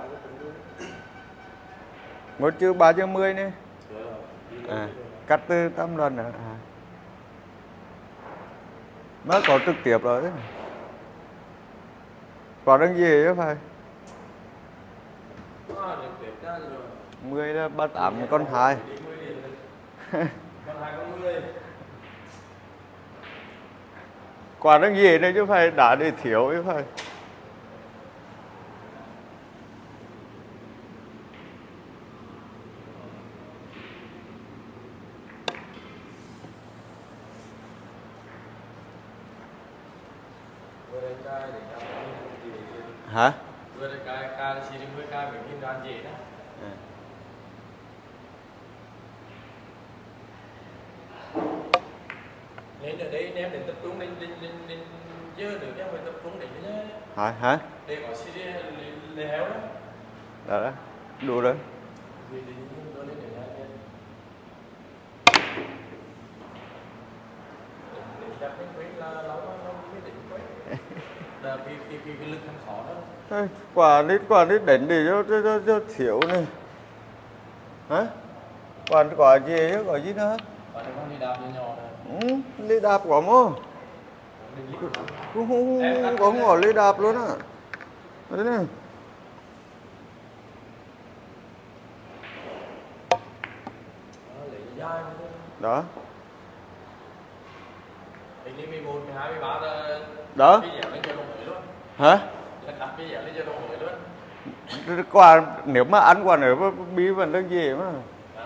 [SPEAKER 1] Một chữ ba chữ mươi nè. À, cắt từ tâm lần nữa. À. Mới có trực tiếp rồi đấy. Có đăng gì chứ phải. Mười là ba tám con hai.
[SPEAKER 6] Con hai con mươi.
[SPEAKER 1] quả nó gì này chứ phải đá để thiếu chứ phải. Hả?
[SPEAKER 6] Vừa đây cái cái chỉ đi với cái mình hình đoán gì đó. Nên ở đây em đến tập trung đến đến đến đến dơ được chứ không phải tập trung đến nhá.
[SPEAKER 1] Hả? Hả?
[SPEAKER 6] Đây có xê đê lê héo đó.
[SPEAKER 1] Đó đó. Đủ rồi.
[SPEAKER 6] Vì đi nó lên để ra kia. Để chắc cái quấy là lâu nó mới định quấy. Là cái cái cái cái lực không khó đó.
[SPEAKER 1] Thôi, quả nít quả nít đánh đi cho cho cho, cho thiếu này. Hả? Quả quả gì chứ quả gì nữa?
[SPEAKER 6] Còn nó đi đạp nhỏ nhỏ này.
[SPEAKER 1] Ừ, đi đạp quả mô. Cũng không có ngỏ đi đạp luôn á. Đấy này. Đó.
[SPEAKER 6] Hình như mười một, mười hai, mười ba là
[SPEAKER 1] Đó.
[SPEAKER 6] cái dẻo lên cho đồng hội luôn.
[SPEAKER 1] Hả?
[SPEAKER 6] Là đặt cái dẻo lên cho đồng hội luôn.
[SPEAKER 1] Quả nếu mà ăn quả nếu mà bí vẫn đang gì mà.
[SPEAKER 6] Đó.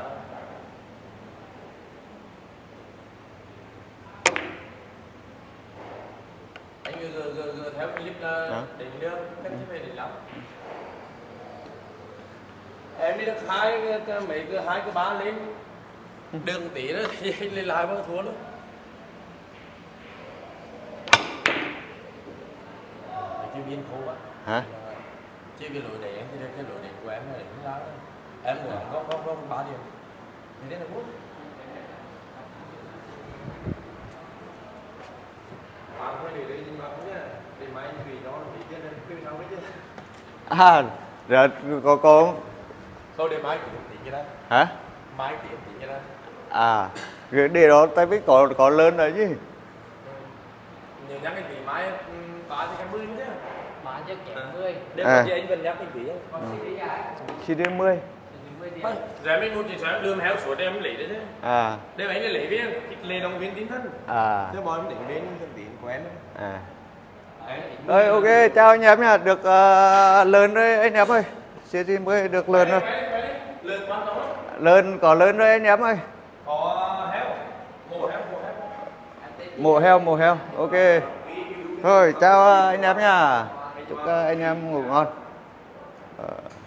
[SPEAKER 6] Anh gờ gờ gờ gờ theo clip là định đưa cách chứ về định lắm. Em đi được hai cái mấy cái hai cái ba lên đường tí đó thì anh lên lại bao thua luôn. Chưa biên khô á.
[SPEAKER 1] Hả?
[SPEAKER 6] Chứ cái lối đèn thì cái lối đèn của em là đánh giá đó. Em muốn có có có ba điểm. Thì đấy là bốn. Bạn phải để đây nhưng mà không nhá. Để mai anh vì nó bị chết nên cứ sao hết chứ.
[SPEAKER 1] À, rồi có có
[SPEAKER 6] Thôi để mai kiểm tí cái đó.
[SPEAKER 1] hả?
[SPEAKER 6] Mai kiểm tí cái đó.
[SPEAKER 1] À, cái để đó tại vì có có lớn rồi chứ.
[SPEAKER 6] Nhiều nhắc cái tí mai ba thì cái mươi nữa chứ.
[SPEAKER 5] Mà chứ kém mười.
[SPEAKER 6] Để
[SPEAKER 1] À.
[SPEAKER 6] có gì anh cần nhắc cái tí.
[SPEAKER 5] Còn xê đê dài.
[SPEAKER 1] Chỉ đến mười.
[SPEAKER 5] mười điểm.
[SPEAKER 6] Rồi mình muốn chỉ sáng lương héo xuống để em lấy đấy chứ.
[SPEAKER 1] À,
[SPEAKER 6] Để anh lấy viên lê đồng viên tín thân.
[SPEAKER 1] à,
[SPEAKER 6] Thế bọn em định đến thân tín của em.
[SPEAKER 1] à.
[SPEAKER 5] Đấy.
[SPEAKER 1] Rồi ok, chào anh em nha, được uh, lớn rồi anh em ơi. Xê đê mười được lớn rồi.
[SPEAKER 6] Lương quan trọng lắm.
[SPEAKER 1] Lớn có lớn rồi anh em ơi.
[SPEAKER 6] Có héo. Mổ héo, mổ héo.
[SPEAKER 1] Mổ heo, mổ heo. Ok. Thôi, chào anh em nha. Chúc uh, anh em ngủ ngon. Ờ.